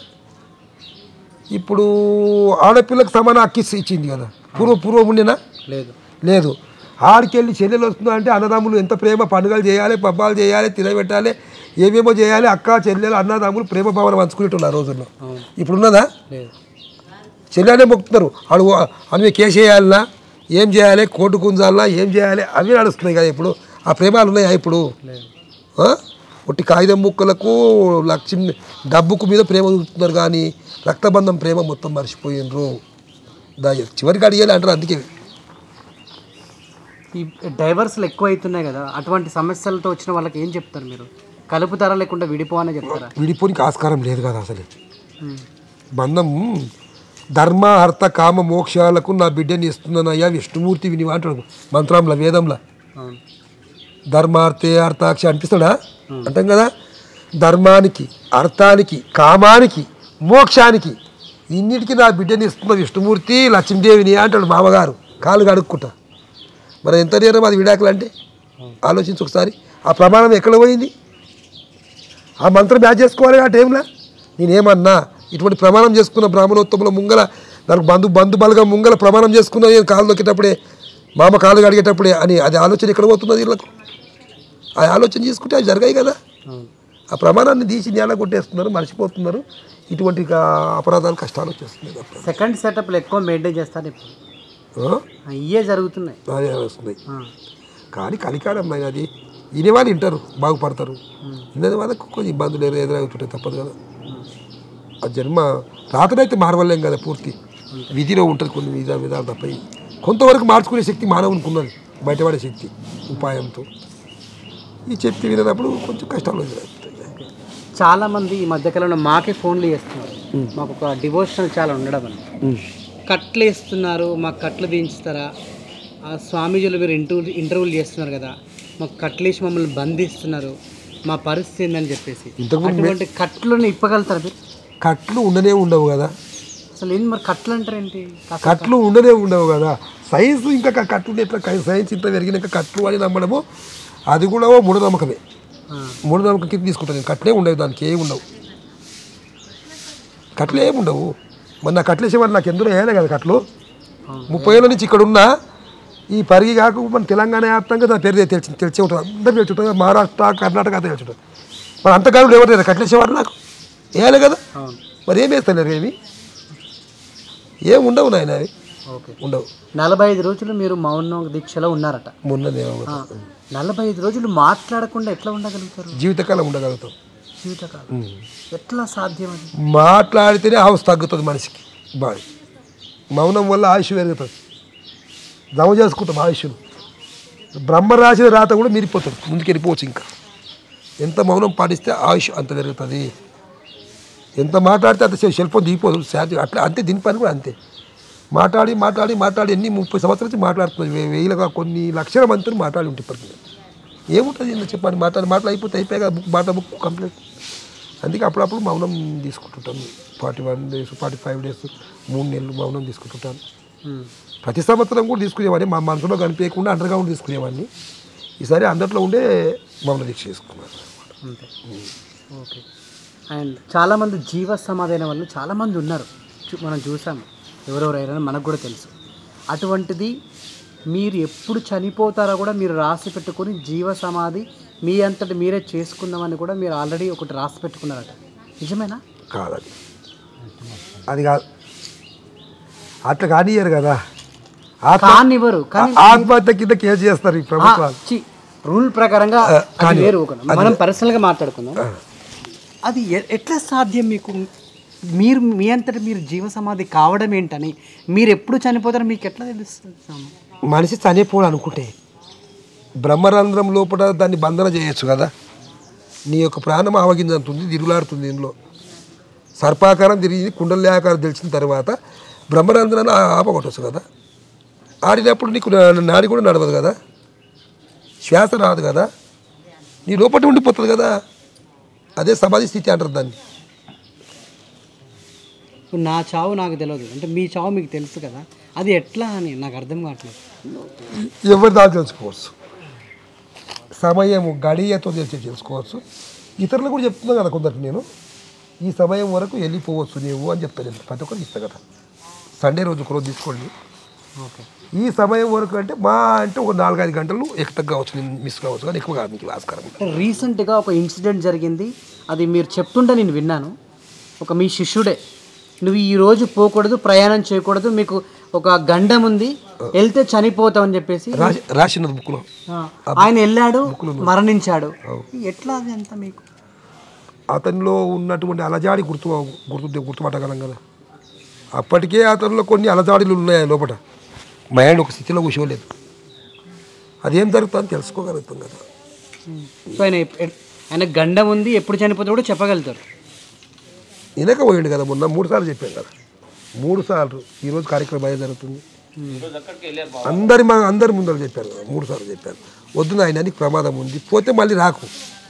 ఇప్పుడు ఆడపిల్లకు సమాన హక్కు ఇచ్చింది కదా. పూర్వ పూర్వం ఉండేనా? లేదు లేదు. ఆడికెళ్ళి చెల్లెలు వస్తుందా అంటే అన్నదమ్ములు ఎంత ప్రేమ, పండుగలు చేయాలి, పబ్బాలు చేయాలి, తినబెట్టాలి, ఏమేమో చేయాలి. అక్క చెల్లెలు అన్నదమ్ములు ప్రేమ భావన పంచుకునేట్టున్నారు ఆ రోజుల్లో. ఇప్పుడు ఉన్నదా? చెల్లెలే మొక్కుతున్నారు. అడు అవి కేసు చేయాలన్నా, ఏం చేయాలి, కోర్టు గుంజాలన్నా, ఏం చేయాలి, అవి నడుస్తున్నాయి కదా. ఇప్పుడు ఆ ప్రేమాలు ఉన్నాయా? ఇప్పుడు ఒట్టి కాగితం ముక్కలకు లక్ష్యం డబ్బుకు మీద ప్రేమ చూపుతున్నారు, కానీ రక్తబంధం ప్రేమ మొత్తం మర్చిపోయినరు. దా చివరికి అడిగేయాలి అంటారు. అందుకే
ఈ డైవర్స్లు ఎక్కువ అవుతున్నాయి కదా. అటువంటి సమస్యలతో వచ్చిన వాళ్ళకి ఏం చెప్తారు మీరు? కలుపుతారా లేకుండా విడిపోవనే చెప్తారా?
విడిపోనికి ఆస్కారం లేదు కదా అసలు. బంధం ధర్మ అర్థ కామ మోక్షాలకు నా బిడ్డని ఇస్తున్నానయ్యా విష్ణుమూర్తి వినివా అంటాడు మంత్రంలో, వేదంలో. ధర్మార్థే అర్థాక్ష అనిపిస్తాడా? అంటాం కదా. ధర్మానికి, అర్థానికి, కామానికి, మోక్షానికి ఇన్నిటికీ నా బిడ్డని ఇస్తున్న విష్ణుమూర్తి లక్ష్మీదేవిని అంటాడు మామగారు కాలు కడుక్కుంటా. మరి ఎంత నేరం అది విడాకులు అంటే ఆలోచించి ఒకసారి. ఆ ప్రమాణం ఎక్కడ పోయింది? ఆ మంత్రం యాడ్ చేసుకోవాలి ఆ టైంలో. నేనేమన్నా ఇటువంటి ప్రమాణం చేసుకున్న బ్రాహ్మణోత్తముల ముంగల నాకు బంధు బంధు బలగా ముంగల ప్రమాణం చేసుకున్నా నేను కాలు దొక్కేటప్పుడే, మామ కాలు కడిగేటప్పుడే అని అది ఆలోచన ఎక్కడ పోతున్నది వీళ్ళకు? ఆ ఆలోచన చేసుకుంటే అవి జరిగాయి కదా.
అవును.
ఆ ప్రమాణాన్ని తీసి నేల కొట్టేస్తున్నారు, మర్చిపోతున్నారు. ఇటువంటి కా- అపరాధాలు కష్టాలు వచ్చేస్తున్నాయి తప్ప.
సెకండ్ సెటప్లు ఎక్కువ మెయింటైన్ చేస్తారు ఇప్పుడు,
ఆ?
ఇవే జరుగుతున్నాయి.
అదే వస్తున్నాయి.
ఆ.
కానీ కలికాలం మరి అది ఇనే వాళ్ళు వింటారు, బాగుపడతారు. ఇన్నది వాళ్ళకు కొంచెం ఇబ్బందులు ఎదురు ఎదురవుతుంటాయి, తప్పదు కదా. ఆ జన్మ రాతనైతే మారవలేం కదా, పూర్తి విధిలో ఉంటుంది కొన్ని విధా విధాలు తప్ప కొంతవరకు మార్చుకునే శక్తి మానవునికి ఉన్నది, బయటపడే శక్తి ఉపాయంతో. ఈ చెప్తే వినేటప్పుడు కొంచెం కష్టాలు ఎదురవుతాయి.
చాలామంది ఈ మధ్యకాలంలో మాకే ఫోన్లు చేస్తున్నారు, మాకు ఒక డివోషనల్ చాలా ఉండడం అని, కట్లు వేస్తున్నారు, మాకు కట్లు దించుతారా, ఆ స్వామీజీలు మీరు ఇంటర్వ్యూ ఇంటర్వ్యూలు చేస్తున్నారు కదా, మాకు కట్లేసి మమ్మల్ని బంధిస్తున్నారు, మా పరిస్థితి ఏందని చెప్పేసి. అటువంటి కట్లను ఇప్పగలుగుతారు మీరు?
కట్లు ఉండనే ఉండవు కదా.
అసలు ఏంది మరి కట్లు అంటారు ఏంటి?
కట్లు ఉండనే ఉండవు కదా. సైన్స్ ఇంకా క- కట్లు ఎట్లా క- సైన్స్ ఇంత పెరిగినాక కట్లు అని నమ్మడము అది కూడా ఓ మూఢనమ్మకమే. మూఢనమ్మకం కింద తీసుకుంటాను నేను. కట్లే ఉండవు, దానికి ఏమి ఉండవు, కట్లు ఏమి ఉండవు. మరి నా కట్లు వేసేవాళ్ళు నాకు ఎందులో వేయాలి కదా కట్లు. ముప్పై ఏళ్ళ నుంచి ఇక్కడ ఉన్నా ఈ పరిగి కాక మన తెలంగాణ వ్యాప్తంగా దాని పేరు తెలిసి తెలిసే ఉంటుంది, అందరూ తెలిసి ఉంటుంది. మహారాష్ట్ర కర్ణాటక అంతా తెలిసి ఉంటుంది. మరి అంతకాలం ఎవరు లేదు కట్లు వేసేవాళ్ళు నాకు వేయాలి కదా. మరి ఏం వేస్తలేరు, ఏమి ఏం ఉండవు నాయన, అవి
ఓకే.
ఉండవు.
నలభై ఐదు రోజులు మీరు మౌన దీక్షలో ఉన్నారట.
మొన్ననే
నలభై ఐదు రోజులు మాట్లాడకుండా ఎట్లా ఉండగలుగుతారు?
జీవితకాలం ఉండగలుగుతాం.
జీవితకాలం ఎట్లా సాధ్యం అది?
మాట్లాడితేనే ఆయుష్ తగ్గుతుంది మనిషికి, బాడీ. మౌనం వల్ల ఆయుష్ పెరుగుతుంది, జమ చేసుకుంటాం ఆయుష్ను. బ్రహ్మ రాసిన రాత కూడా మీరిపోతుంది, ముందుకు వెళ్ళిపోవచ్చు. ఇంకా ఎంత మౌనం పాటిస్తే ఆయుష్ అంత పెరుగుతుంది. ఎంత మాట్లాడితే అంత సెల్ ఫోన్ దిగిపోదు, శాంతి అట్లా అంతే. దీని పని కూడా అంతే. మాట్లాడి మాట్లాడి మాట్లాడి ఎన్ని ముప్పై సంవత్సరాల నుంచి మాట్లాడుతుంది, వేలుగా కొన్ని లక్షల మందితో మాట్లాడి ఉంటే ఇప్పటికి ఏముంటుంది ఏంటో చెప్పండి. మాట్లాడి మాటలు అయిపోతే అయిపోయాక బుక్ బాటా బుక్ కంప్లీట్. అందుకే అప్పుడప్పుడు మౌనం తీసుకుంటుంటాను. Forty one days forty five days మూడు నెలలు మౌనం తీసుకుంటుంటాను. ప్రతి సంవత్సరం కూడా తీసుకునేవాడిని, మా మనసులో కనిపించకుండా అండర్ గ్రౌండ్ తీసుకునేవాడిని. ఈసారి అందరిలో ఉండే మౌన దీక్ష చేసుకున్నాను.
అంతే. ఓకే. అండ్ చాలామంది జీవ సమాధైన వాళ్ళు చాలామంది ఉన్నారు, చూ- మనం చూసాము, ఎవరెవరైనా మనకు కూడా తెలుసు. అటువంటిది మీరు ఎప్పుడు చనిపోతారో కూడా మీరు రాసి పెట్టుకొని జీవ సమాధి మీ అంతటి మీరే చేసుకుందామని కూడా మీరు ఆల్రెడీ ఒకటి రాసి పెట్టుకున్నారట, నిజమేనా?
కాదు, అది కాదు, అట్లా కానియ్యారు కదా. ఆత్మ
కానివ్వరు, కానీ
ఆత్మహత్య కింద కేసు చేస్తారు ఈ ప్రభుత్వాలు.
రూల్ ప్రకారంగా అది వేరు. ఒక మనం పర్సనల్గా మాట్లాడుకుందాం. అది ఎ- ఎట్లా సాధ్యం మీకు? మీరు మీ అంతటి మీరు జీవ సమాధి కావడం ఏంటని, మీరు ఎప్పుడు చనిపోతారో మీకు ఎట్లా తెలుస్తుంది?
మనిషి చనిపోడు అనుకుంటే బ్రహ్మరంధ్రం లోపల దాన్ని బంధన చేయొచ్చు కదా. నీ యొక్క ప్రాణం ఆవగింజంతుంది, తిరుగులాడుతుంది. దీనిలో సర్పాకారం తిరిగి కుండల్యాకారం తెలిసిన తర్వాత బ్రహ్మరంధ్రాన్ని ఆ- ఆపగొట్టచ్చు కదా. ఆడినప్పుడు నీకు నా- నాడి కూడా నడవదు కదా, శ్వాస రాదు కదా, నీ లోపల ఉండిపోతుంది కదా. అదే సమాధి స్థితి అంటారు దాన్ని.
ఇప్పుడు నా చావు నాకు తెలియదు అంటే మీ చావు మీకు తెలుసు కదా, అది ఎట్లా అని నాకు అర్థం కావట్లేదు.
ఎవరి దాకా తెలుసుకోవచ్చు, సమయం గడియతో తెలిసి తెలుసుకోవచ్చు. ఇతరులు కూడా చెప్తున్నా కదా కొందరికి, నేను ఈ సమయం వరకు వెళ్ళిపోవచ్చు నీవు అని చెప్తాను. నేను ప్రతి ఒక్కరికి ఇస్తాను కదా. సండే రోజు ఒకరోజు తీసుకోండి,
ఓకే.
ఈ సమయం వరకు అంటే మా అంటే ఒక నాలుగైదు గంటలు ఎక్కువ కావచ్చు, నేను మిస్ కావచ్చు, కానీ ఎక్కువ కాదు మీకు ఆస్కారం.
రీసెంట్గా ఒక ఇన్సిడెంట్ జరిగింది, అది మీరు చెప్తుంటే నేను విన్నాను. ఒక మీ శిష్యుడే, నువ్వు ఈ రోజు పోకూడదు, ప్రయాణం చేయకూడదు, మీకు ఒక గండం ఉంది, వెళ్తే చనిపోతావు అని చెప్పేసి
రాసి రాసినది బుక్లో.
ఆయన వెళ్ళాడు, మరణించాడు. ఎట్లా అది అంతా మీకు?
అతనిలో ఉన్నటువంటి అలజాడి గుర్తు గుర్తు గుర్తుపట్టగలం కదా. అప్పటికే అతనిలో కొన్ని అలజాడిలు ఉన్నాయి లోపల. మైండ్ ఒక స్థితిలో కూర్చోలేదు, అదేం జరుగుతుందని తెలుసుకోగలుగుతాం కదా.
సో ఆయన ఎప్- ఆయన గండం ఉంది, ఎప్పుడు చనిపోతాడు కూడా చెప్పగలుగుతారు.
వెనక పోయిండు కదా, మొన్న మూడు సార్లు చెప్పాను కదా, మూడు సార్లు. ఈరోజు కార్యక్రమం అయ్యే జరుగుతుంది, అందరి మా అందరి ముందర చెప్పారు కదా, మూడు సార్లు చెప్పారు. వద్దు ఆయన నీకు ప్రమాదం ఉంది, పోతే మళ్ళీ రాకు,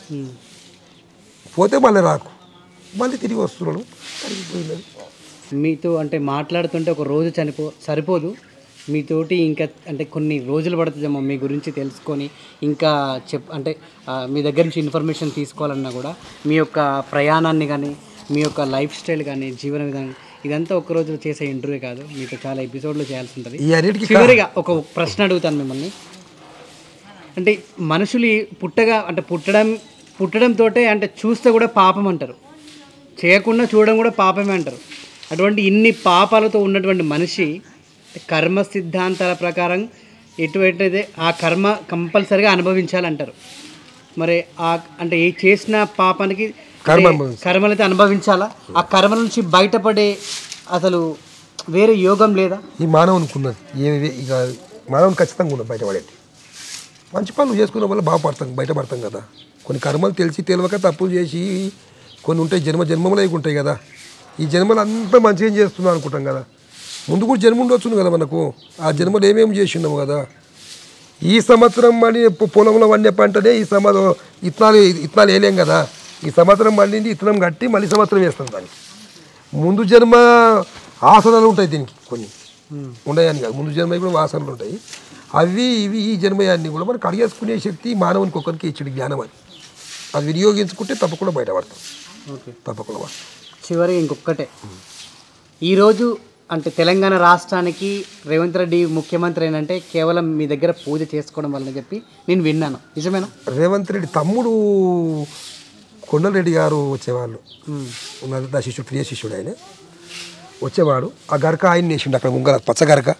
పోతే మళ్ళీ రాకు, మళ్ళీ తిరిగి వస్తున్నాడు. కరిగిపోయినది.
మీతో అంటే మాట్లాడుతుంటే ఒక రోజు చనిపో సరిపోదు, మీతోటి ఇంకా అంటే కొన్ని రోజులు పడుతుందేమో మీ గురించి తెలుసుకొని, ఇంకా చెప్ అంటే ఆ, మీ దగ్గర నుంచి ఇన్ఫర్మేషన్ తీసుకోవాలన్నా కూడా మీ యొక్క ప్రయాణాన్ని కానీ మీ యొక్క లైఫ్ స్టైల్ కానీ జీవన విధానం ఇదంతా ఒక రోజు చేసే ఇంటర్వ్యూ కాదు, మీతో చాలా ఎపిసోడ్లు చేయాల్సి ఉంటుంది.
ఈ అన్నిటికీ
చివరిగా ఒక ప్రశ్న అడుగుతాను మిమ్మల్ని. అంటే మనుషులు ఈ పుట్టగా అంటే పుట్టడం పుట్టడంతో అంటే చూస్తే కూడా పాపం అంటారు, చేయకుండా చూడడం కూడా పాపమే అంటారు. అటువంటి ఇన్ని పాపాలతో ఉన్నటువంటి మనిషి కర్మ సిద్ధాంతాల ప్రకారం ఎటువంటిదే ఆ కర్మ కంపల్సరిగా అనుభవించాలంటారు. మరి ఆ అంటే ఏ చేసిన పాపానికి కర్మలైతే అనుభవించాలా? ఆ కర్మ నుంచి బయటపడే అసలు వేరే యోగం లేదా?
ఈ మానవునికి ఉన్నది ఏ ఇక మానవుని ఖచ్చితంగా ఉన్నది బయటపడేది. మంచి పనులు చేసుకున్న వల్ల బాగుపడతాం, బయటపడతాం కదా. కొన్ని కర్మలు తెలిసి తెలియక తప్పులు చేసి కొన్ని ఉంటాయి, జన్మ జన్మములు అవి ఉంటాయి కదా. ఈ జన్మలు అంతా మంచిగా చేస్తున్నాం అనుకుంటాం కదా. ముందు కూడా జన్మ ఉండొచ్చు కదా మనకు. ఆ జన్మలు ఏమేమి చేసి ఉన్నాము కదా. ఈ సంవత్సరం మళ్ళీ పొలంలో వండే పంటనే ఈ సంవత్సరం ఇత్తనాలు ఇత్తనాలు వేయలేం కదా. ఈ సంవత్సరం మళ్ళీ ఇత్తనం కట్టి మళ్ళీ సంవత్సరం వేస్తాం దానికి. ముందు జన్మ ఆసనాలు ఉంటాయి దీనికి, కొన్ని ఉండయాన్ని కాదు, ముందు జన్మ కూడా వాసనలు ఉంటాయి. అవి ఇవి ఈ జన్మయాన్ని కూడా మనకు అడిగేసుకునే శక్తి మానవునికి ఒకరికి ఇచ్చాడు జ్ఞానం. అది అది వినియోగించుకుంటే తప్పకుండా బయటపడతాం.
ఓకే,
తప్పకుండా.
చివరి ఇంకొకటే, ఈరోజు అంటే తెలంగాణ రాష్ట్రానికి రేవంత్ రెడ్డి ముఖ్యమంత్రి ఏంటంటే కేవలం మీ దగ్గర పూజ చేసుకోవడం వల్ల చెప్పి నేను విన్నాను, నిజమేనా?
రేవంత్ రెడ్డి తమ్ముడు కొండలరెడ్డి గారు వచ్చేవాళ్ళు, నా శిష్యుడు, ప్రియ శిష్యుడు ఆయన వచ్చేవాడు. ఆ గరక ఆయన వేసిండు అక్కడ ముంగల పచ్చ గరక.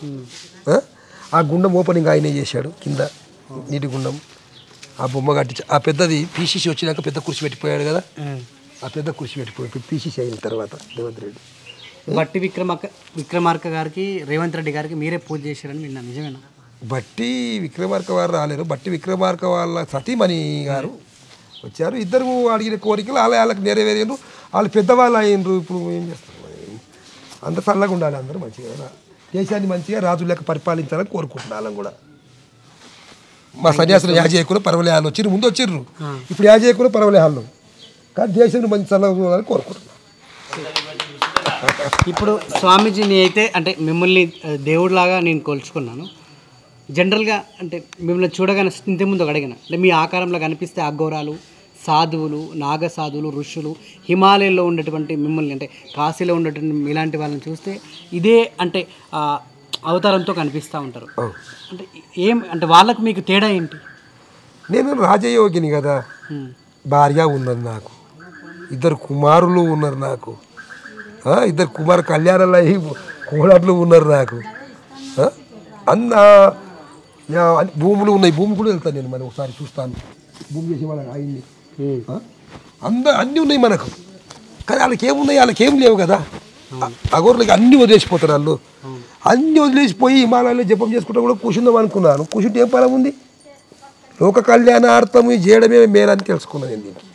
ఆ గుండం ఓపెనింగ్ ఆయనే చేశాడు, కింద నీటి గుండం. ఆ బొమ్మ కట్టి ఆ పెద్దది పీసీసీ వచ్చినాక పెద్ద కుర్చీ పెట్టిపోయాడు కదా. ఆ పెద్ద కుర్చీ పెట్టిపోయి పీసీసీ అయిన తర్వాత రేవంత్ రెడ్డి
బట్టి విక్రమార్క విక్రమార్క గారికి రేవంత్ రెడ్డి గారికి మీరే పూజ చేశారని విన్నాను, నిజమేనా?
బట్టి విక్రమార్క వారు రాలేరు, బట్టి విక్రమార్క వాళ్ళ సతీమణి గారు వచ్చారు. ఇద్దరు అడిగిన కోరికలు వాళ్ళ వాళ్ళకి నెరవేరారు. వాళ్ళు పెద్దవాళ్ళు అయినరు. ఇప్పుడు ఏం చేస్తారు, అందరు చల్లగా ఉండాలి, అందరూ మంచిగా దేశాన్ని మంచిగా రాజు లెక్క పరిపాలించాలని కోరుకుంటున్నారు. వాళ్ళని కూడా మా సన్యాసులు యాజకులు పర్వలేహాలు వచ్చిర్రు, ముందు వచ్చిర్రు, ఇప్పుడు యాజకులు పర్వలేహాలు, కానీ దేశాన్ని మంచి చల్లగా ఉండాలని కోరుకుంటున్నాను.
ఇప్పుడు స్వామీజీని అయితే అంటే మిమ్మల్ని దేవుడిలాగా నేను కొలుచుకున్నాను. జనరల్గా అంటే మిమ్మల్ని చూడగానే ఇంతకుముందు అడిగిన అంటే మీ ఆకారంలో కనిపిస్తే అఘోరాలు, సాధువులు, నాగ సాధువులు, ఋషులు, హిమాలయంలో ఉండేటువంటి మిమ్మల్ని అంటే కాశీలో ఉండేటువంటి ఇలాంటి వాళ్ళని చూస్తే ఇదే అంటే అవతారంతో కనిపిస్తూ ఉంటారు. అంటే ఏం అంటే వాళ్ళకు మీకు తేడా ఏంటి?
నేను రాజయోగిని కదా, భార్య ఉన్నది నాకు, ఇద్దరు కుమారులు ఉన్నారు నాకు, ఇద్దరు కుమార కళ్యాణాలు అయ్యి కోడాట్లు ఉన్నారు నాకు, అన్న భూములు ఉన్నాయి, భూమి కూడా వెళ్తాను నేను. మరి ఒకసారి చూస్తాను భూమి చేసే వాళ్ళకి ఆయన్ని, అంద అన్నీ ఉన్నాయి మనకు. కానీ వాళ్ళకి ఏమున్నాయి, వాళ్ళకి ఏం లేవు కదా. అగోర్లకి అన్నీ వదిలేసిపోతారు వాళ్ళు. అన్నీ వదిలేసిపోయి హిమాలయాల్లో జపం చేసుకుంటా కూడా కూర్చుందాం అనుకున్నాను. కూర్చుంటే ఏం ఫలం ఉంది? లోక కళ్యాణార్థం చేయడమే మేలని తెలుసుకున్నాను నేను దీనికి.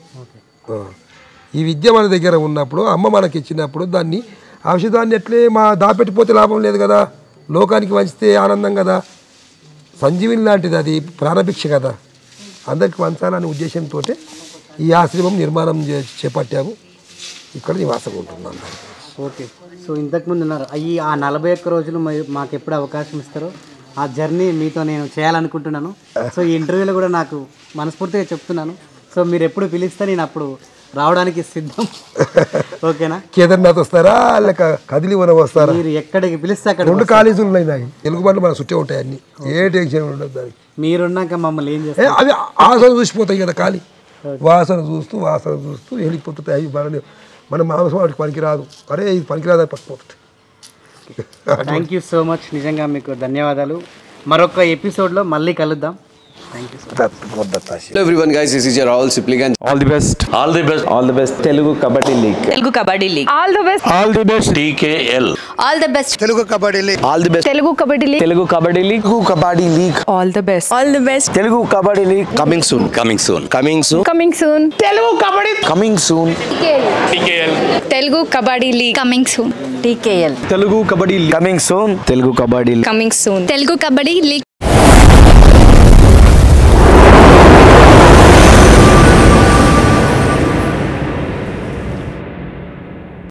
ఈ విద్య మన దగ్గర ఉన్నప్పుడు, అమ్మ మనకి ఇచ్చినప్పుడు దాన్ని ఔషధాన్ని ఎట్లే మా దాపెట్టిపోతే లాభం లేదు కదా, లోకానికి వంచితే ఆనందం కదా. సంజీవిని లాంటిది అది, ప్రాణభిక్ష కదా, అందరికి వంచాలనే ఉద్దేశంతో ఈ ఆశ్రమం నిర్మాణం చేపట్టాము. ఇక్కడ నివాసం ఉంటున్నాను.
ఓకే, సో ఇంతకుముందు ఉన్నారు అయ్యి ఆ నలభై ఒక్క రోజులు మాకు ఎప్పుడు అవకాశం ఇస్తారో ఆ జర్నీ మీతో నేను చేయాలనుకుంటున్నాను. సో ఈ ఇంటర్వ్యూలో కూడా నాకు మనస్ఫూర్తిగా చెప్తున్నాను. సో మీరు ఎప్పుడు పిలిస్తే నేను అప్పుడు రావడానికి సిద్ధం. ఓకేనా?
కేదార్నాథ్ వస్తారా లేక కదిలి వనం వస్తారా?
మీరు ఎక్కడికి పిలిస్తే అక్కడ.
రెండు కాలేజీలు ఉన్నాయి నాకు, తెలుగు బండ్లు మన చుట్టే ఉంటాయి అన్ని, ఏ టెన్షన్ ఉండదు దానికి.
మీరున్నాక మమ్మల్ని ఏం చేస్తారు?
అవి ఆసన చూసిపోతాయి కదా, ఖాళీ వాసన చూస్తూ వాసన చూస్తూ వెళ్ళిపోతుంటాయి. అవి మన మన మాంసం వాటికి పనికిరాదు, అరే ఇది పనికిరాదు అని పట్టుకుపోతుంది.
థ్యాంక్ యూ సో మచ్, నిజంగా మీకు ధన్యవాదాలు. మరొక ఎపిసోడ్లో మళ్ళీ కలుద్దాం. Thank you so much.
Hello everyone guys, this is your Rahul Sipligan.
All the best.
All the best.
All the best. Telugu Kabaddi League.
Telugu Kabaddi League.
All the best.
All the best.
T K L.
All the best.
Telugu Kabaddi League.
All the best.
Telugu Kabaddi League.
Telugu Kabaddi League.
Telugu Kabaddi League.
All the best. All the best.
Telugu Kabaddi League.
Coming soon. Coming soon. Coming soon.
Coming soon.
Telugu Kabaddi. Coming soon.
T K L.
Telugu Kabaddi League.
Coming soon. T K L.
Telugu Kabaddi League.
Coming soon.
Telugu Kabaddi League.
Coming soon.
Telugu Kabaddi League.